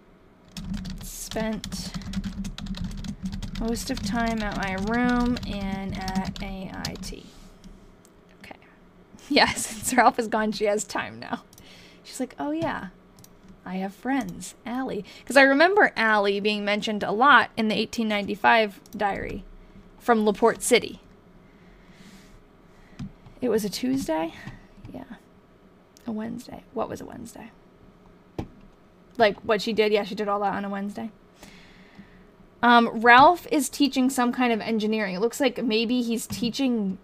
Spent most of time at my room and at A I T. Okay. Yeah, since Ralph is gone, she has time now. She's like, oh yeah, I have friends, Allie. Because I remember Allie being mentioned a lot in the eighteen ninety-five diary from LaPorte City. It was a Tuesday? Yeah. A Wednesday. What was a Wednesday? Like what she did? Yeah, she did all that on a Wednesday. Um, Ralph is teaching some kind of engineering. It looks like maybe he's teaching...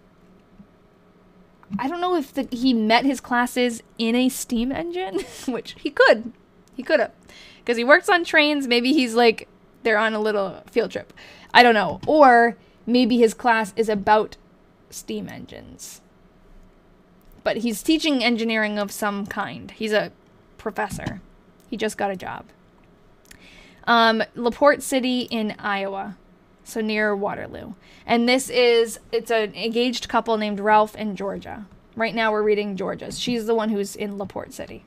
I don't know if the, he met his classes in a steam engine, which he could. He could have. Because he works on trains. Maybe he's like, they're on a little field trip. I don't know. Or maybe his class is about steam engines. But he's teaching engineering of some kind. He's a professor. He just got a job. Um, LaPorte City in Iowa. So near Waterloo. And this is, it's an engaged couple named Ralph and Georgia. Right now we're reading Georgia's. She's the one who's in LaPorte City.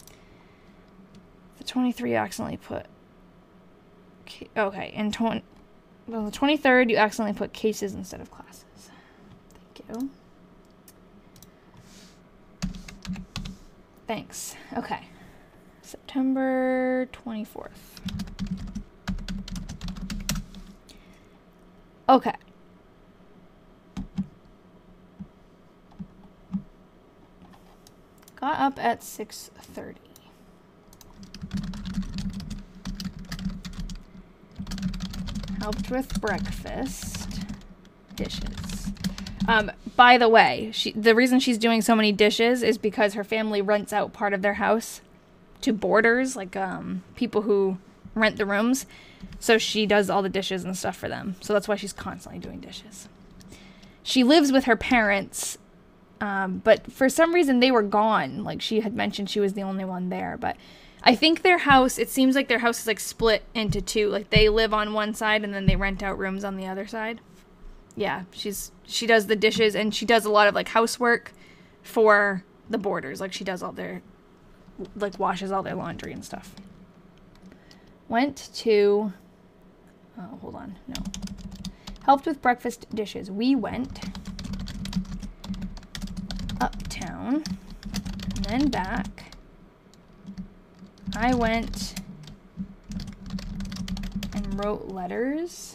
The twenty-three you accidentally put... Okay, and twenty, well, the twenty-third you accidentally put cases instead of classes. Thank you. Thanks. Okay. September twenty-fourth. Okay. Got up at six thirty. Helped with breakfast. Dishes. Um, by the way, she, the reason she's doing so many dishes is because her family rents out part of their house to boarders, like um, people who rent the rooms. So she does all the dishes and stuff for them. So that's why she's constantly doing dishes. She lives with her parents, um, but for some reason they were gone. Like she had mentioned she was the only one there, but I think their house, it seems like their house is like split into two. Like they live on one side and then they rent out rooms on the other side. Yeah, she's she does the dishes and she does a lot of like housework for the boarders. Like she does all their, like washes all their laundry and stuff. Went to, oh, hold on, no. Helped with breakfast dishes. We went uptown and then back. I went and wrote letters.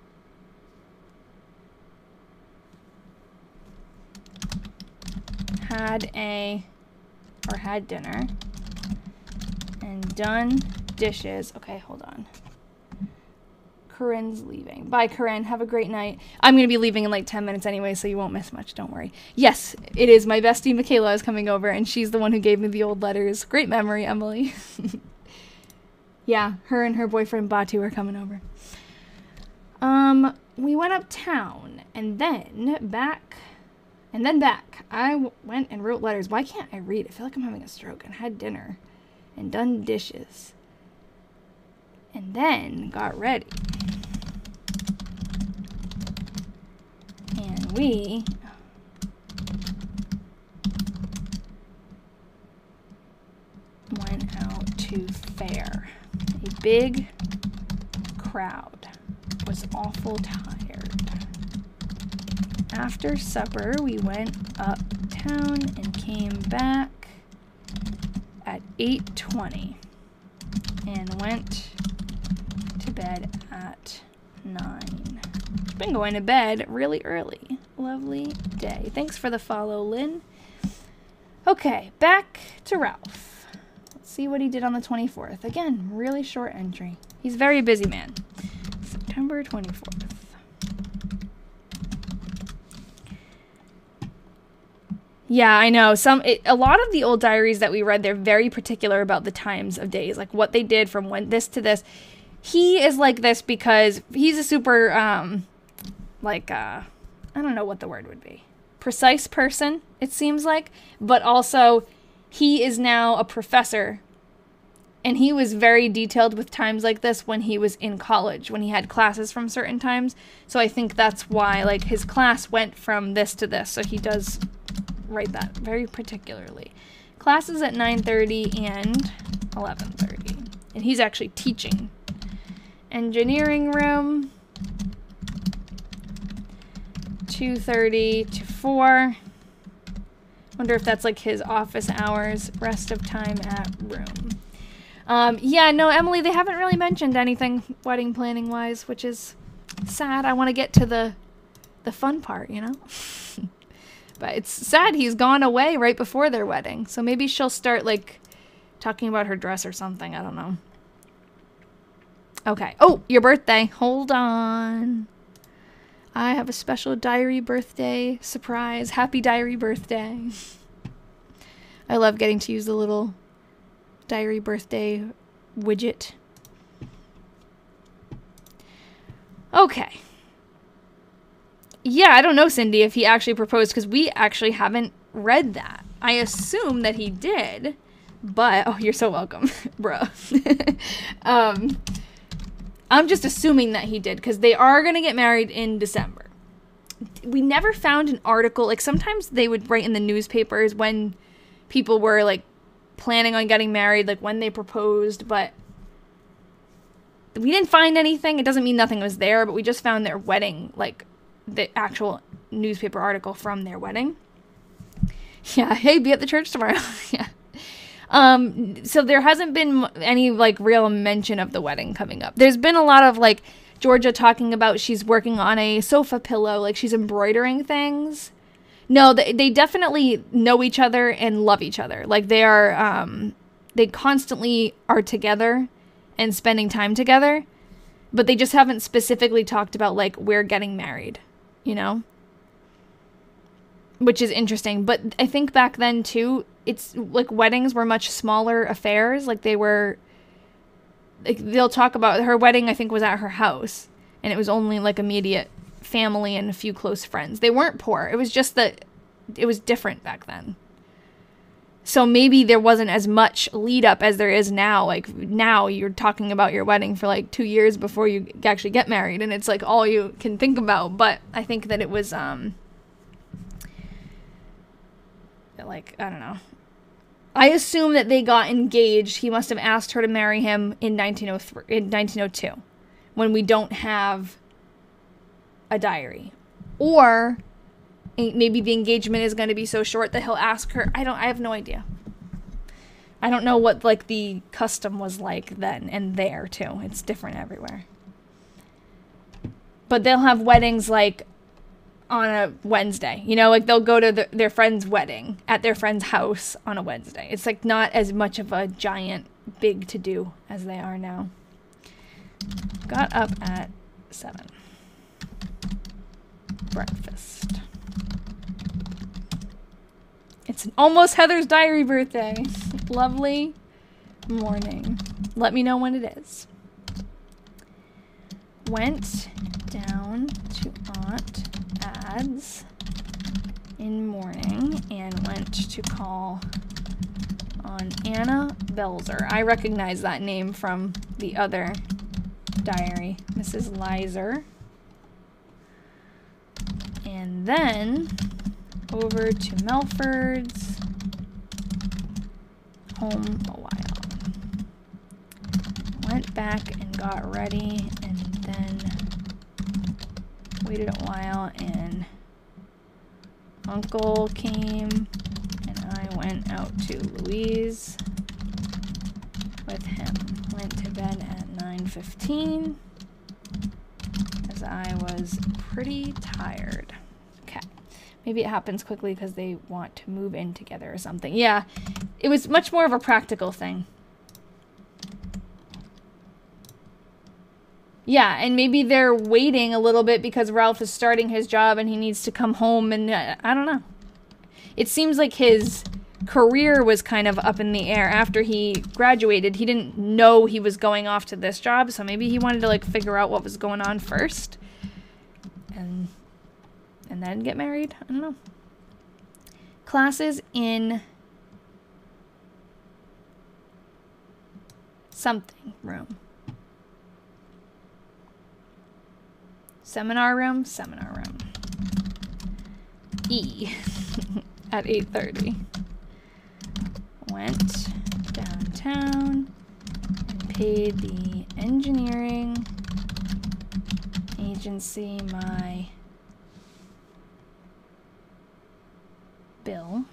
Had a, or had dinner. And done dishes. Okay, hold on. Corinne's leaving. Bye, Corinne. Have a great night. I'm going to be leaving in like ten minutes anyway, so you won't miss much. Don't worry. Yes, it is. My bestie, Michaela, is coming over, and she's the one who gave me the old letters. Great memory, Emily. Yeah, her and her boyfriend, Batu, are coming over. Um, we went uptown, and then back, and then back. I w- went and wrote letters. Why can't I read? I feel like I'm having a stroke. And had dinner, and done dishes, and then got ready. And we went out to fair. A big crowd. Was awful tired. After supper, we went uptown and came back at eight twenty and went to bed at nine. Been going to bed really early. Lovely day. Thanks for the follow, Lynn. Okay, back to Ralph. Let's see what he did on the twenty-fourth. Again, really short entry. He's a very busy man. September twenty-fourth. Yeah, I know. Some it, a lot of the old diaries that we read, they're very particular about the times of days, like what they did from when this to this. He is like this because he's a super, um, like, uh, I don't know what the word would be. Precise person, it seems like. But also, he is now a professor. And he was very detailed with times like this when he was in college, when he had classes from certain times. So I think that's why, like, his class went from this to this. So he does write that very particularly. Classes at nine thirty and eleven thirty. And he's actually teaching. Engineering room, two thirty to four. Wonder if that's like his office hours. Rest of time at room. Um, yeah, no, Emily, they haven't really mentioned anything wedding planning wise, which is sad. I want to get to the the fun part, you know? But it's sad he's gone away right before their wedding. So maybe she'll start like talking about her dress or something. I don't know. Okay. Oh, your birthday. Hold on. I have a special diary birthday surprise. Happy diary birthday. I love getting to use the little diary birthday widget. Okay. Yeah, I don't know, Cindy, if he actually proposed, because we actually haven't read that. I assume that he did, but... Oh, you're so welcome, bro. um... I'm just assuming that he did, because they are going to get married in December. We never found an article. Like, sometimes they would write in the newspapers when people were, like, planning on getting married, like, when they proposed, but we didn't find anything. It doesn't mean nothing was there, but we just found their wedding, like, the actual newspaper article from their wedding. Yeah, hey, be at the church tomorrow. Yeah. Um, so there hasn't been any, like, real mention of the wedding coming up. There's been a lot of, like, Georgia talking about she's working on a sofa pillow, like she's embroidering things. No, they, they definitely know each other and love each other. Like they are, um, they constantly are together and spending time together, but they just haven't specifically talked about like we're getting married, you know? Which is interesting. But I think back then too, it's like weddings were much smaller affairs. Like they were, like they'll talk about her wedding, I think was at her house, and it was only like immediate family and a few close friends. They weren't poor. It was just that it was different back then. So maybe there wasn't as much lead up as there is now. Like now you're talking about your wedding for like two years before you actually get married, and it's like all you can think about. But I think that it was um like, I don't know. I assume that they got engaged. He must have asked her to marry him in nineteen oh three, in nineteen oh two, when we don't have a diary. Or maybe the engagement is going to be so short that he'll ask her. I don't, I have no idea. I don't know what like the custom was like then and there too. It's different everywhere. But they'll have weddings like on a Wednesday, you know, like they'll go to the, their friend's wedding at their friend's house on a Wednesday. It's like not as much of a giant big to do as they are now. Got up at seven. Breakfast. It's almost Heather's diary birthday. Lovely morning. Let me know when it is. Went down to Aunt Ad's in morning and went to call on Anna Belzer. I recognize that name from the other diary, Missus Lizer. And then over to Melford's, home a while. Went back and got ready, and then waited a while, and Uncle came, and I went out to Louise with him. Went to bed at nine fifteen, as I was pretty tired. Okay. Maybe it happens quickly because they want to move in together or something. Yeah, it was much more of a practical thing. Yeah, and maybe they're waiting a little bit because Ralph is starting his job and he needs to come home, and uh, I don't know. It seems like his career was kind of up in the air after he graduated. He didn't know he was going off to this job, so maybe he wanted to like figure out what was going on first. And and then get married? I don't know. Classes in something room. Seminar room, seminar room. E at eight thirty. Went downtown and paid the engineering agency my bill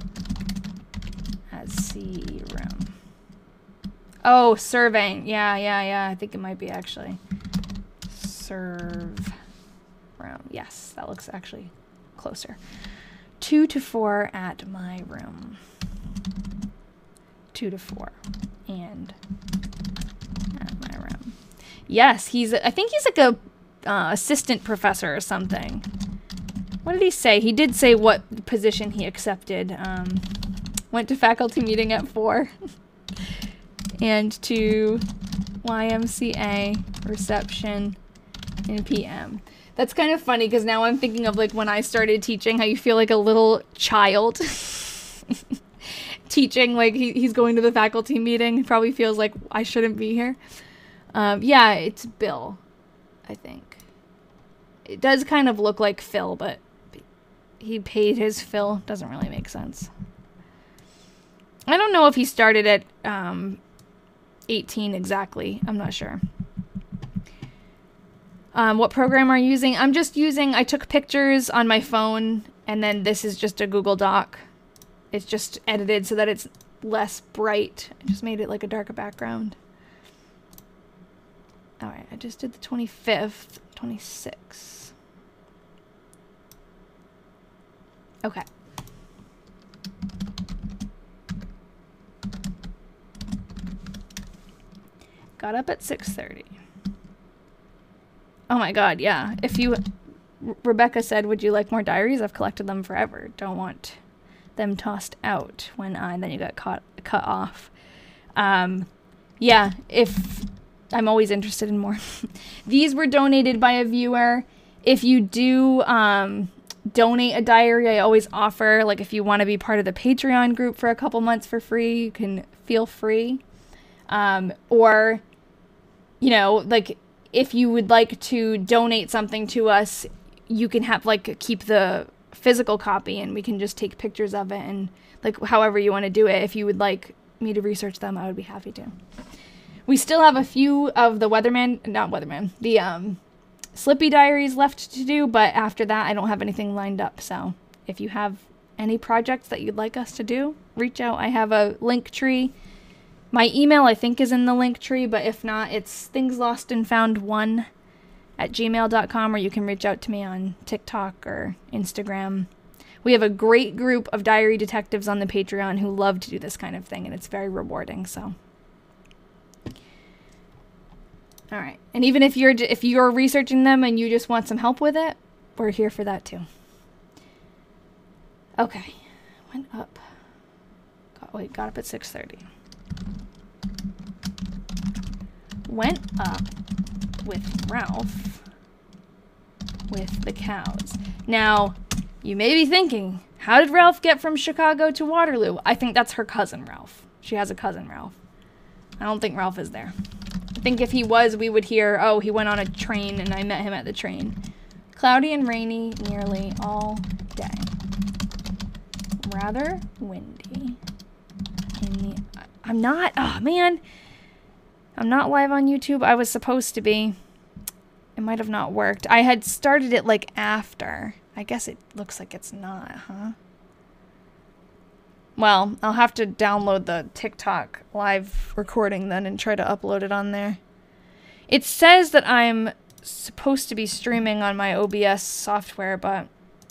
at C room. Oh, surveying. Yeah, yeah, yeah. I think it might be actually. Serve room. Yes, that looks actually closer. Two to four at my room. Two to four. And at my room. Yes, he's, I think he's like a uh, assistant professor or something. What did he say? He did say what position he accepted. Um, went to faculty meeting at four. And to Y M C A reception in P M. That's kind of funny because now I'm thinking of like when I started teaching, how you feel like a little child teaching, like he, he's going to the faculty meeting. He probably feels like I shouldn't be here. Um, yeah, it's Bill, I think. It does kind of look like Phil, but he paid his Phil. Doesn't really make sense. I don't know if he started at um, eighteen exactly. I'm not sure. Um, what program are you using? I'm just using, I took pictures on my phone, and then this is just a Google Doc. It's just edited so that it's less bright. I just made it like a darker background. All right, I just did the twenty-fifth, twenty-sixth. Okay. Got up at six thirty. Oh my god, yeah. If you... R Rebecca said, would you like more diaries? I've collected them forever. Don't want them tossed out when I... Then you got caught, cut off. Um, yeah, if... I'm always interested in more. These were donated by a viewer. If you do um, donate a diary, I always offer, like, if you want to be part of the Patreon group for a couple months for free, you can feel free. Um, or, you know, like, if you would like to donate something to us, you can have, like, keep the physical copy and we can just take pictures of it and, like, however you want to do it. If you would like me to research them, I would be happy to. We still have a few of the Weatherman, not Weatherman, the um, Slippy diaries left to do, but after that I don't have anything lined up. So if you have any projects that you'd like us to do, reach out. I have a link tree. My email I think is in the link tree, but if not, it's thingslostandfound1 at gmail dot com, or you can reach out to me on TikTok or Instagram. We have a great group of diary detectives on the Patreon who love to do this kind of thing, and it's very rewarding, so... All right, and even if you're if you're researching them and you just want some help with it, we're here for that too. Okay, went up. Got, wait, got up at six thirty. Went up with Ralph with the cows. Now, you may be thinking, how did Ralph get from Chicago to Waterloo? I think that's her cousin Ralph. She has a cousin Ralph. I don't think Ralph is there. I think if he was, we would hear, oh, he went on a train and I met him at the train. Cloudy and rainy nearly all day. Rather windy. In the, I'm not, oh man. I'm not live on YouTube. I was supposed to be. It might have not worked. I had started it like after. I guess it looks like it's not, huh? Well, I'll have to download the TikTok live recording then and try to upload it on there. It says that I'm supposed to be streaming on my O B S software, but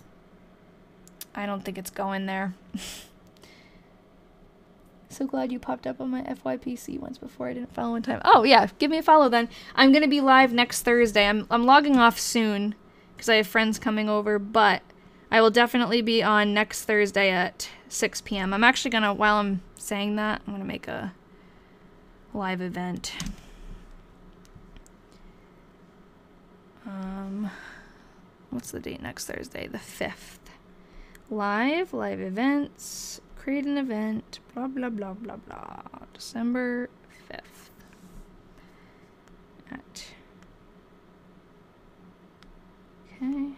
I don't think it's going there. So glad you popped up on my F Y P C once before. I didn't follow in time. Oh, yeah. Give me a follow then. I'm going to be live next Thursday. I'm, I'm logging off soon because I have friends coming over, but I will definitely be on next Thursday at six p m I'm actually going to, while I'm saying that, I'm going to make a live event. Um, what's the date next Thursday? The fifth. Live, live events, create an event, blah, blah, blah, blah, blah. December fifth. At. Okay.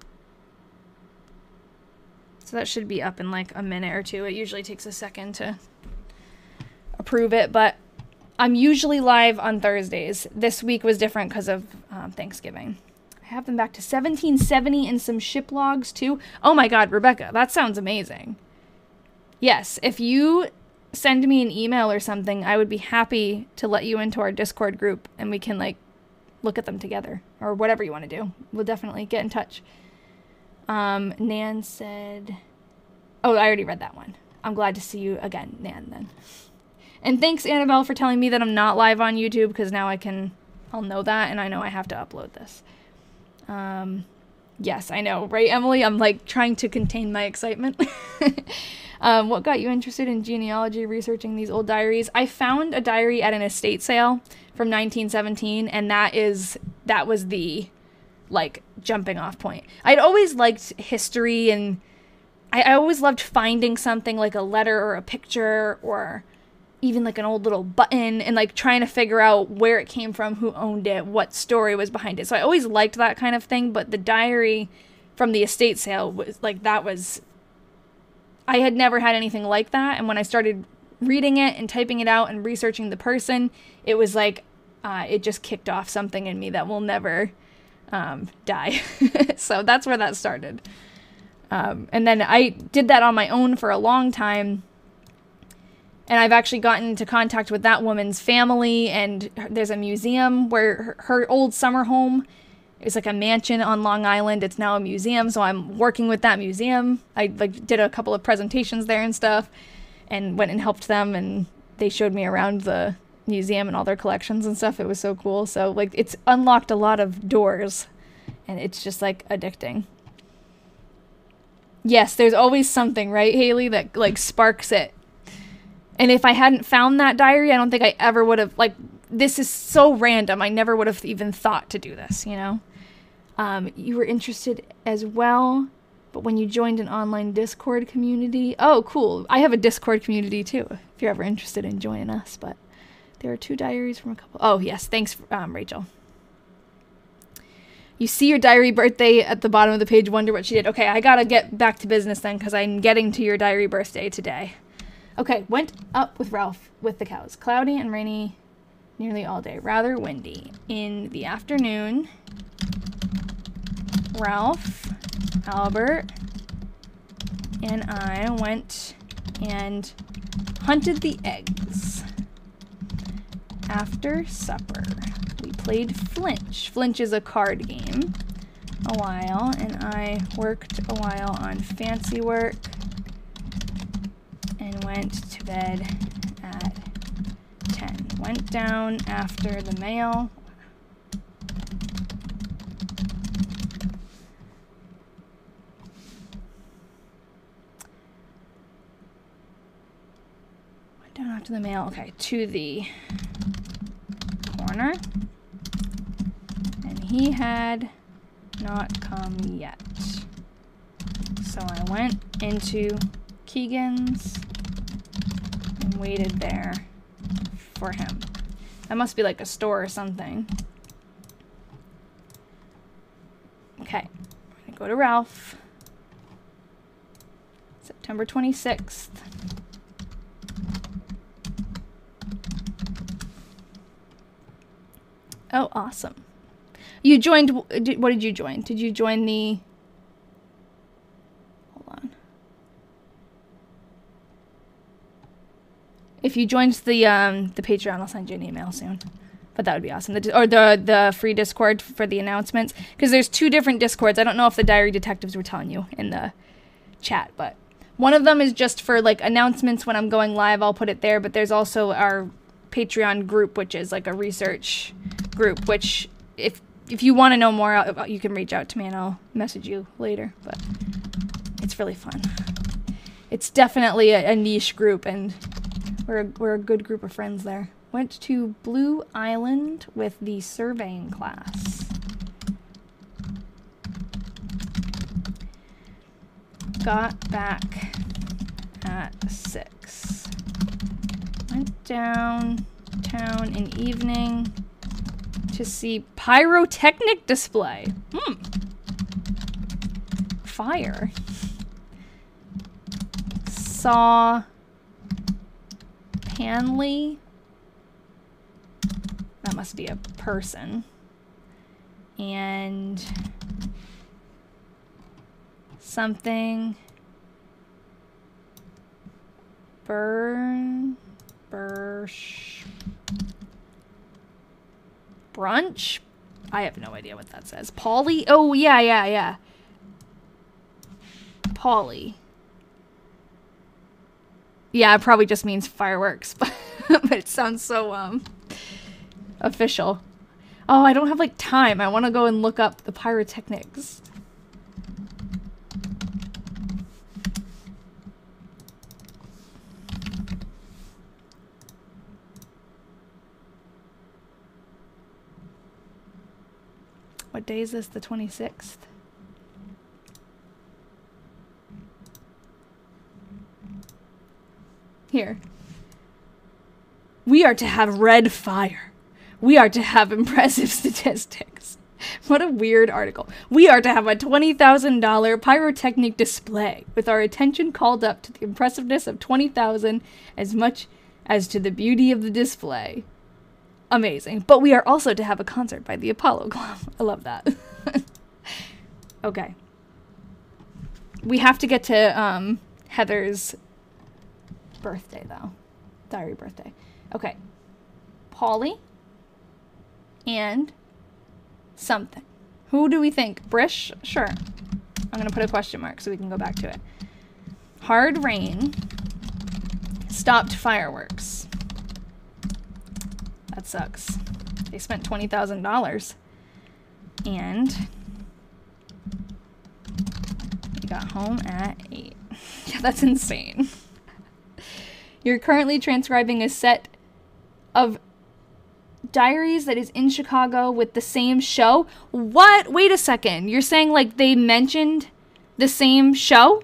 So that should be up in like a minute or two. It usually takes a second to approve it, but I'm usually live on Thursdays. This week was different because of um, Thanksgiving. I have them back to seventeen seventy and some ship logs too. Oh my god, Rebecca, that sounds amazing. Yes, if you send me an email or something, I would be happy to let you into our Discord group and we can like look at them together or whatever you want to do. We'll definitely get in touch. Um, Nan said, oh, I already read that one. I'm glad to see you again, Nan, then. And thanks, Annabelle, for telling me that I'm not live on YouTube, because now I can, I'll know that, and I know I have to upload this. Um, yes, I know, right, Emily? I'm, like, trying to contain my excitement. um, what got you interested in genealogy, researching these old diaries? I found a diary at an estate sale from nineteen seventeen, and that is, that was the, like, jumping off point. I'd always liked history, and I, I always loved finding something like a letter or a picture or even like an old little button and like trying to figure out where it came from, who owned it, what story was behind it. So I always liked that kind of thing, but the diary from the estate sale was like, that was, I had never had anything like that. And when I started reading it and typing it out and researching the person, it was like, uh, it just kicked off something in me that will never um, die. So that's where that started. Um, and then I did that on my own for a long time. And I've actually gotten into contact with that woman's family, and there's a museum where her, her old summer home is like a mansion on Long Island. It's now a museum, so I'm working with that museum. I like did a couple of presentations there and stuff, and went and helped them, and they showed me around the museum and all their collections and stuff. It was so cool. So like it's unlocked a lot of doors, and it's just like addicting. Yes, there's always something, right, Haley, that like sparks it. And if I hadn't found that diary, I don't think I ever would have, like, this is so random. I never would have even thought to do this, you know? Um, you were interested as well, but when you joined an online Discord community, oh, cool. I have a Discord community too, if you're ever interested in joining us, but there are two diaries from a couple. Oh, yes. Thanks, um, Rachel. You see your diary birthday at the bottom of the page, wonder what she did. Okay, I gotta get back to business then, because I'm getting to your diary birthday today. Okay, went up with Ralph with the cows. Cloudy and rainy nearly all day. Rather windy. In the afternoon, Ralph, Albert, and I went and hunted the eggs. After supper, we played Flinch. Flinch is a card game. A while, and I worked a while on fancy work. And went to bed at ten. Went down after the mail. Went down after the mail. Okay, to the corner. And he had not come yet. So I went into Keegan's and waited there for him. That must be like a store or something. Okay, I'm gonna go to Ralph. September twenty-sixth. Oh, awesome. You joined, what did you join? Did you join the, hold on. If you joined the um, the Patreon, I'll send you an email soon. But that would be awesome. The, or the the free Discord for the announcements. Because there's two different Discords. I don't know if the Diary Detectives were telling you in the chat. But one of them is just for like announcements when I'm going live. I'll put it there. But there's also our Patreon group, which is like a research group. Which if, if you want to know more, I'll, you can reach out to me and I'll message you later. But it's really fun. It's definitely a, a niche group. And We're a, we're a good group of friends there. Went to Blue Island with the surveying class. Got back at six. Went downtown in evening to see pyrotechnic display. Hmm. Fire. Saw Hanley. That must be a person. And something. Burn. Bursh. Brunch? I have no idea what that says. Polly? Oh, yeah, yeah, yeah. Polly. Yeah, it probably just means fireworks, but, but it sounds so um official. Oh, I don't have like time. I want to go and look up the pyrotechnics. What day is this? The twenty-sixth? Here. We are to have red fire. We are to have impressive statistics. What a weird article. We are to have a twenty thousand dollar pyrotechnic display with our attention called up to the impressiveness of twenty thousand as much as to the beauty of the display. Amazing. But we are also to have a concert by the Apollo Club. I love that. Okay. We have to get to um, Heather's birthday, though. Diary birthday. Okay. Polly and something. Who do we think? Brish? Sure. I'm going to put a question mark so we can go back to it. Hard rain stopped fireworks. That sucks. They spent twenty thousand dollars. And we got home at eight. Yeah, that's insane. You're currently transcribing a set of diaries that is in Chicago with the same show. What? Wait a second. You're saying like they mentioned the same show?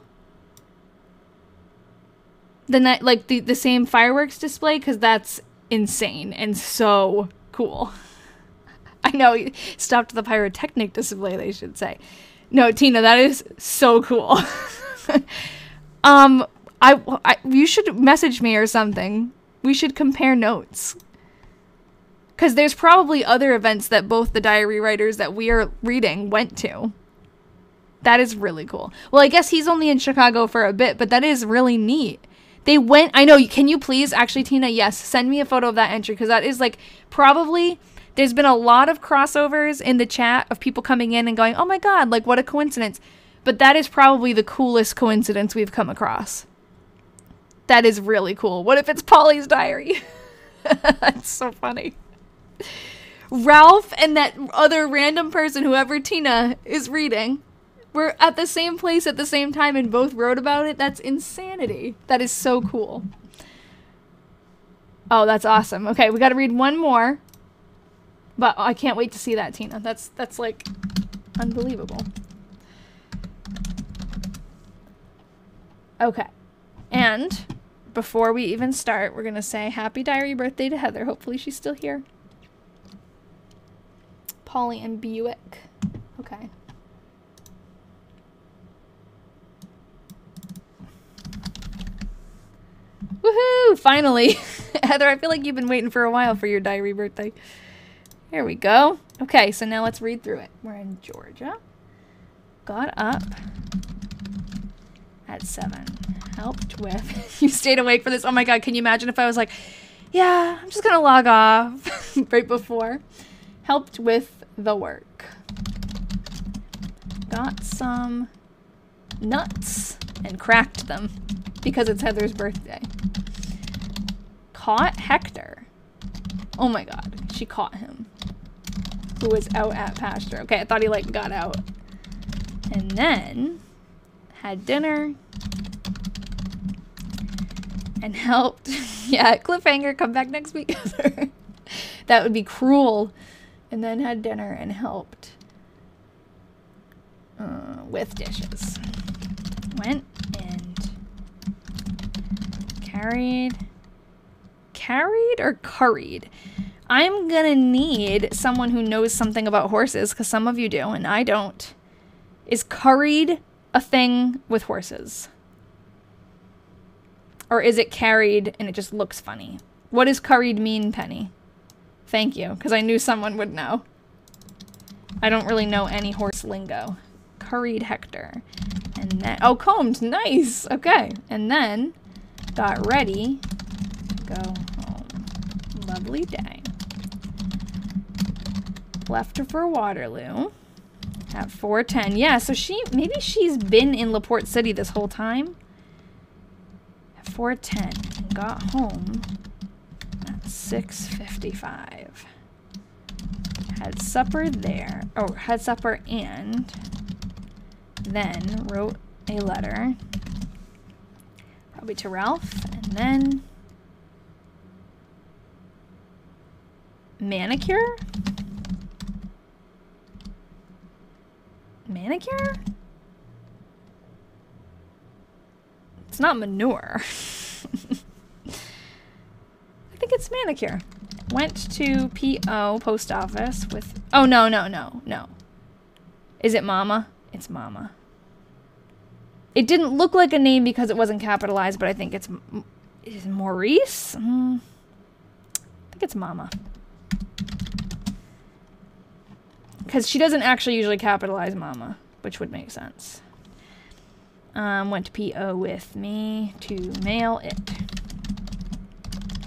The night, like the, the same fireworks display? Because that's insane and so cool. I know, stopped the pyrotechnic display, they should say. No, Tina, that is so cool. um, I, I, you should message me or something. We should compare notes. Because there's probably other events that both the diary writers that we are reading went to. That is really cool. Well, I guess he's only in Chicago for a bit, but that is really neat. They went, I know, can you please, actually, Tina, yes, send me a photo of that entry, because that is like probably... There's been a lot of crossovers in the chat of people coming in and going, oh my god, like what a coincidence. But that is probably the coolest coincidence we've come across. That is really cool. What if it's Polly's diary? That's so funny. Ralph and that other random person, whoever Tina is reading, were at the same place at the same time and both wrote about it. That's insanity. That is so cool. Oh, that's awesome. Okay, we got to read one more. But I can't wait to see that, Tina. That's, that's like, unbelievable. Okay. And before we even start, we're going to say happy diary birthday to Heather. Hopefully she's still here. Polly and Buick. Okay. Woohoo! Finally! Heather, I feel like you've been waiting for a while for your diary birthday. Here we go. Okay, so now let's read through it. We're in Georgia. Got up at seven. Helped with... You stayed awake for this? Oh my god, can you imagine if I was like, yeah, I'm just gonna log off right before. Helped with the work. Got some nuts and cracked them because it's Heather's birthday. Caught Hector. Oh my god, she caught him. Who was out at pasture. Okay, I thought he like got out. And then had dinner and helped. Yeah, cliffhanger, come back next week. That would be cruel. And then had dinner and helped uh, with dishes. Went and carried, carried or curried? I'm gonna need someone who knows something about horses, because some of you do, and I don't. Is curried a thing with horses? Or is it carried and it just looks funny? What does curried mean, Penny? Thank you, because I knew someone would know. I don't really know any horse lingo. Curried Hector. And then, oh, combed, nice, okay. And then got ready to go home. Lovely day. Left her for Waterloo at four ten. Yeah, so she, maybe she's been in LaPorte City this whole time. At four ten. And got home at six fifty-five. Had supper there. Oh, had supper and then wrote a letter. Probably to Ralph. And then manicure? Manicure? It's not manure. I think it's manicure. Went to P O post office with... Oh, no, no, no, no. Is it Mama? It's Mama. It didn't look like a name because it wasn't capitalized, but I think it's... Is it Maurice? Mm, I think it's Mama. Because she doesn't actually usually capitalize Mama, which would make sense. Um, went to P O with me to mail it.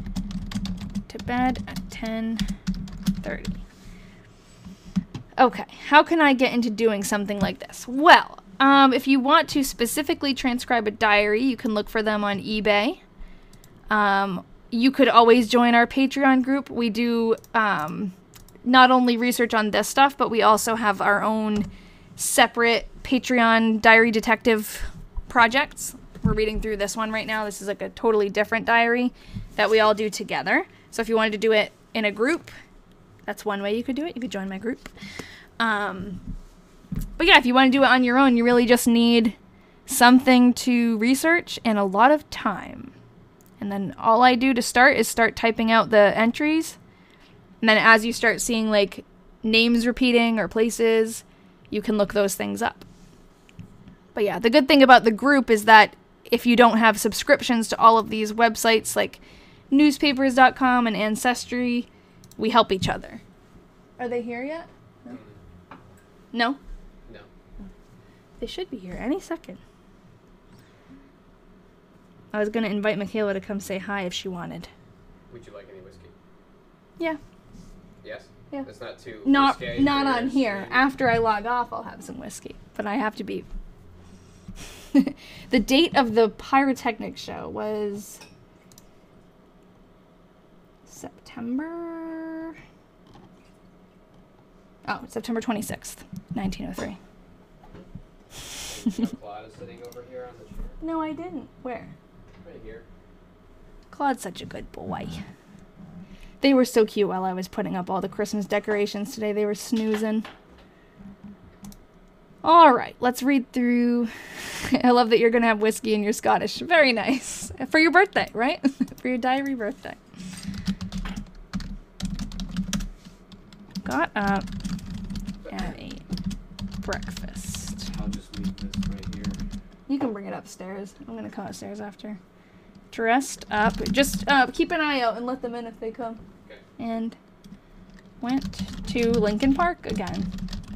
bed at ten thirty. Okay, how can I get into doing something like this? Well, um, if you want to specifically transcribe a diary, you can look for them on eBay. Um, you could always join our Patreon group. We do um, not only research on this stuff, but we also have our own separate Patreon diary detective projects. We're reading through this one right now. This is like a totally different diary that we all do together. So if you wanted to do it in a group, that's one way you could do it. You could join my group. Um, but yeah, if you want to do it on your own, you really just need something to research and a lot of time. And then all I do to start is start typing out the entries. And then as you start seeing like names repeating or places, you can look those things up. But yeah, the good thing about the group is that if you don't have subscriptions to all of these websites like newspapers dot com and Ancestry, we help each other. Are they here yet? No? No? No. They should be here any second. I was going to invite Michaela to come say hi if she wanted. Would you like any whiskey? Yeah. Yes? Yeah. It's not too Not risque not for on your here. skin? After I log off, I'll have some whiskey. But I have to be... The date of the pyrotechnic show was... September... Oh, September twenty-sixth, nineteen oh three. You know Claude is sitting over here on the chair. No, I didn't. Where? Right here. Claude's such a good boy. They were so cute while I was putting up all the Christmas decorations today. They were snoozing. All right, let's read through. I love that you're going to have whiskey and you're Scottish. Very nice. For your birthday, right? For your diary birthday. Got up and ate breakfast. I'll just leave this right here. You can bring it upstairs. I'm going to come upstairs after. Dressed up. Just uh, keep an eye out and let them in if they come. Okay. And went to Lincoln Park again.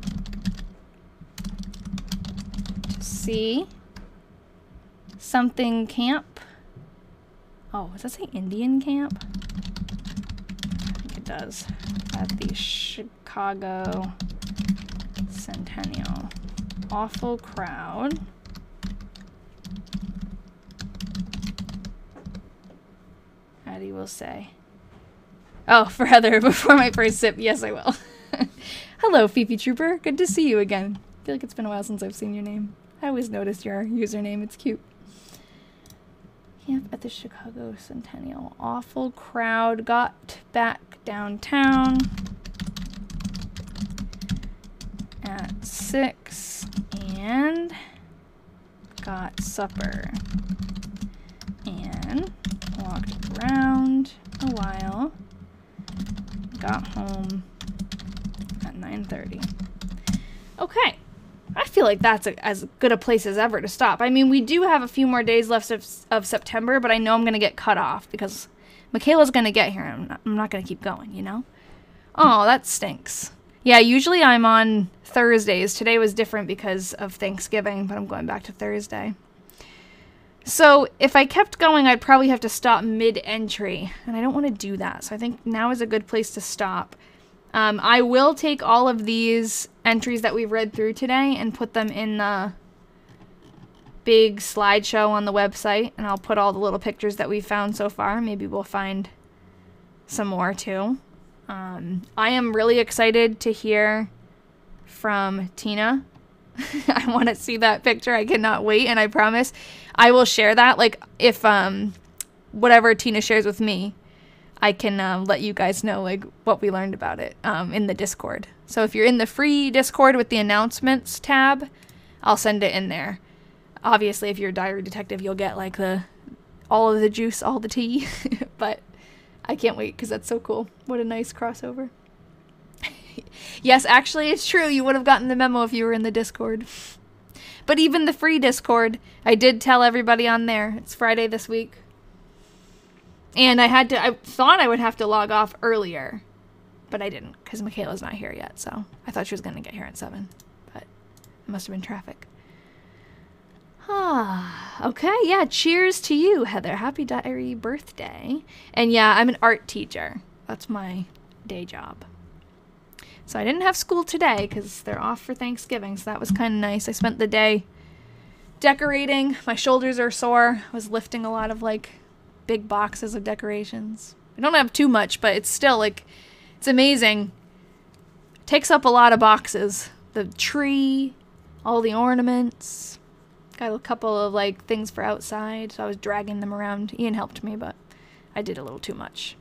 To see something camp. Oh, does that say Indian camp? I think it does. At the Chicago Centennial. Awful crowd. Addie will say. Oh, for Heather, before my first sip, yes I will. Hello, Fifi Trooper. Good to see you again. I feel like it's been a while since I've seen your name. I always noticed your username. It's cute. Camp at the Chicago Centennial. Awful crowd. Got back downtown at six and got supper and walked around a while. Got home at nine thirty. Okay. I feel like that's a, as good a place as ever to stop. I mean, we do have a few more days left of, of September, but I know I'm going to get cut off because Michaela's going to get here. I'm not, I'm not going to keep going, you know? Oh, that stinks. Yeah, usually I'm on Thursdays. Today was different because of Thanksgiving, but I'm going back to Thursday. So if I kept going, I'd probably have to stop mid-entry, and I don't want to do that. So I think now is a good place to stop. Um, I will take all of these entries that we've read through today and put them in the big slideshow on the website, and I'll put all the little pictures that we've found so far. Maybe we'll find some more too. Um, I am really excited to hear from Tina. I want to see that picture. I cannot wait, and I promise I will share that. Like, if um, whatever Tina shares with me, I can um, let you guys know like what we learned about it um, in the Discord. So if you're in the free Discord with the announcements tab, I'll send it in there. Obviously, if you're a diary detective, you'll get like the all of the juice, all the tea. But I can't wait because that's so cool. What a nice crossover. Yes, actually, it's true. You would have gotten the memo if you were in the Discord. But even the free Discord, I did tell everybody on there. It's Friday this week. And I had to, I thought I would have to log off earlier, but I didn't because Michaela's not here yet. So I thought she was going to get here at seven, but it must have been traffic. Ah, okay. Yeah. Cheers to you, Heather. Happy diary birthday. And yeah, I'm an art teacher. That's my day job. So I didn't have school today because they're off for Thanksgiving, so that was kind of nice. I spent the day decorating. My shoulders are sore. I was lifting a lot of, like, big boxes of decorations. I don't have too much, but it's still, like, it's amazing. It takes up a lot of boxes. The tree, all the ornaments. Got a couple of, like, things for outside, so I was dragging them around. Ian helped me, but I did a little too much.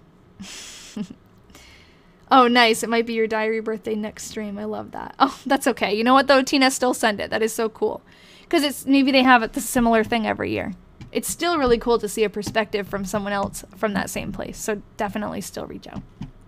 Oh, nice. It might be your diary birthday next stream. I love that. Oh, that's okay. You know what, though? Tina, still send it. That is so cool. Because it's maybe they have it, the similar thing every year. It's still really cool to see a perspective from someone else from that same place. So definitely still reach out.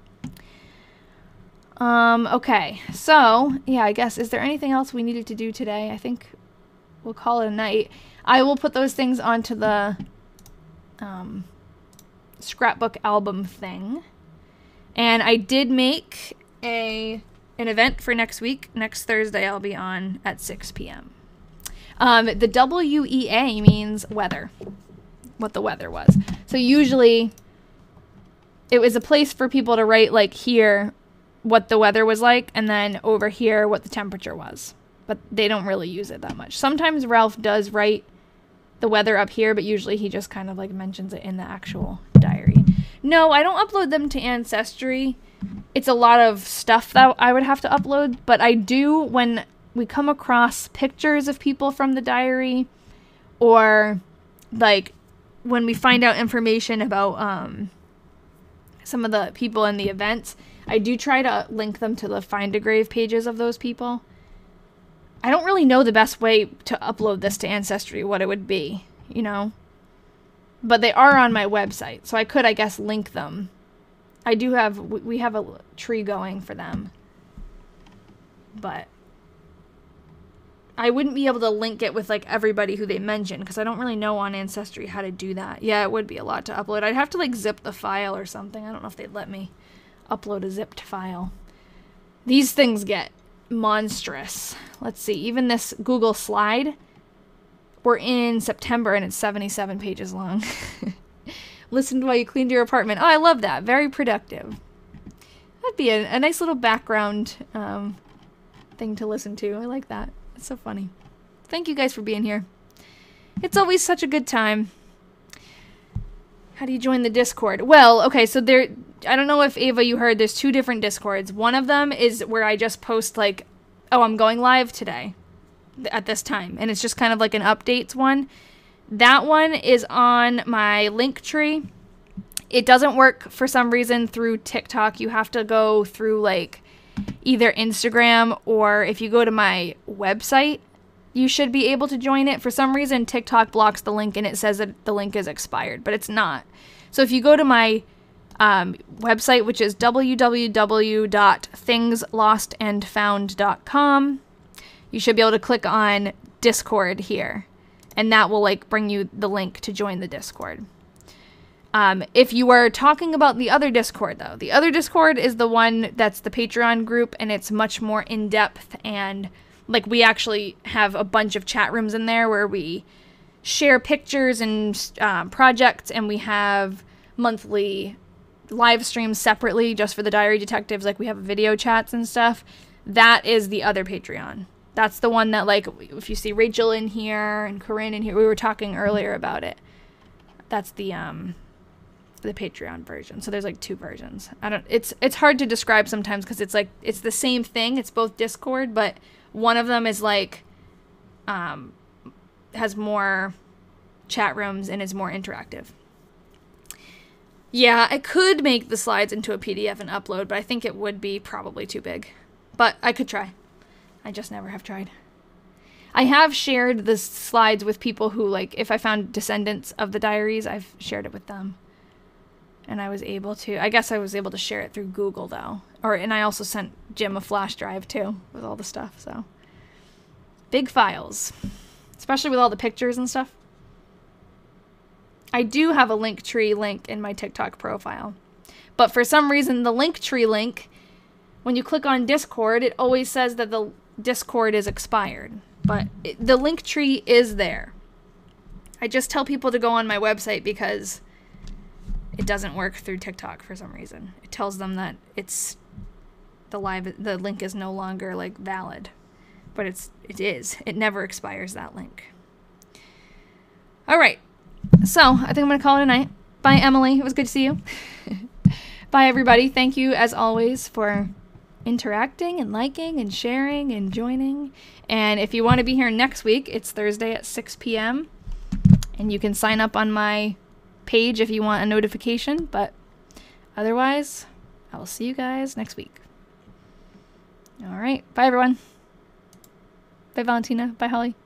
Um, okay. So, yeah, I guess, is there anything else we needed to do today? I think we'll call it a night. I will put those things onto the um, scrapbook album thing. And I did make a an event for next week. Next Thursday I'll be on at six p m Um, the W E A means weather. What the weather was. So usually it was a place for people to write, like, here what the weather was like, and then over here what the temperature was. But they don't really use it that much. Sometimes Ralph does write the weather up here, but usually he just kind of, like, mentions it in the actual diary. No, I don't upload them to Ancestry. It's a lot of stuff that I would have to upload, but I do when we come across pictures of people from the diary, or, like, when we find out information about um, some of the people in the events, I do try to link them to the Find a Grave pages of those people. I don't really know the best way to upload this to Ancestry, what it would be, you know? But they are on my website, so I could, I guess, link them. I do have, we have a tree going for them. But I wouldn't be able to link it with, like, everybody who they mention, because I don't really know on Ancestry how to do that. Yeah, it would be a lot to upload. I'd have to, like, zip the file or something. I don't know if they'd let me upload a zipped file. These things get monstrous. Let's see, even this Google slide, we're in September and it's seventy-seven pages long. Listened while you cleaned your apartment. Oh, I love that. Very productive. That'd be a, a nice little background um, thing to listen to. I like that. It's so funny. Thank you guys for being here. It's always such a good time. How do you join the Discord? Well, okay, so there, I don't know if, Ava, you heard, there's two different Discords. One of them is where I just post, like, oh, I'm going live today at this time. And it's just kind of like an updates one. That one is on my link tree. It doesn't work for some reason through TikTok. You have to go through, like, either Instagram, or if you go to my website, you should be able to join it. For some reason, TikTok blocks the link and it says that the link is expired, but it's not. So if you go to my um, website, which is w w w dot things lost and found dot com, you should be able to click on Discord here, and that will, like, bring you the link to join the Discord. Um, if you are talking about the other Discord, though, the other Discord is the one that's the Patreon group, and it's much more in-depth, and, like, we actually have a bunch of chat rooms in there where we share pictures and um, projects, and we have monthly live streams separately just for the Diary Detectives. Like, we have video chats and stuff. That is the other Patreon. That's the one that, like, if you see Rachel in here and Corinne in here, we were talking earlier about it. That's the um the Patreon version. So there's, like, two versions. I don't it's it's hard to describe sometimes because it's like it's the same thing. It's both Discord, but one of them is, like, um has more chat rooms and is more interactive. Yeah, I could make the slides into a P D F and upload, but I think it would be probably too big. But I could try. I just never have tried. I have shared the slides with people who, like, if I found descendants of the diaries, I've shared it with them. And I was able to, I guess I was able to share it through Google, though. Or, and I also sent Jim a flash drive, too, with all the stuff, so. Big files. Especially with all the pictures and stuff. I do have a Linktree link in my TikTok profile. But for some reason, the Linktree link, when you click on Discord, it always says that the Discord is expired. But it, the Linktree is there. I just tell people to go on my website because it doesn't work through TikTok for some reason. It tells them that it's the live the link is no longer like valid, but it's it is. It never expires, that link. All right, so I think I'm gonna call it a night. Bye, Emily. It was good to see you. Bye, everybody. Thank you as always for interacting and liking and sharing and joining. And if you want to be here next week, it's Thursday at six p m and you can sign up on my page if you want a notification. But otherwise, I will see you guys next week. All right. Bye, everyone. Bye, Valentina. Bye, Holly.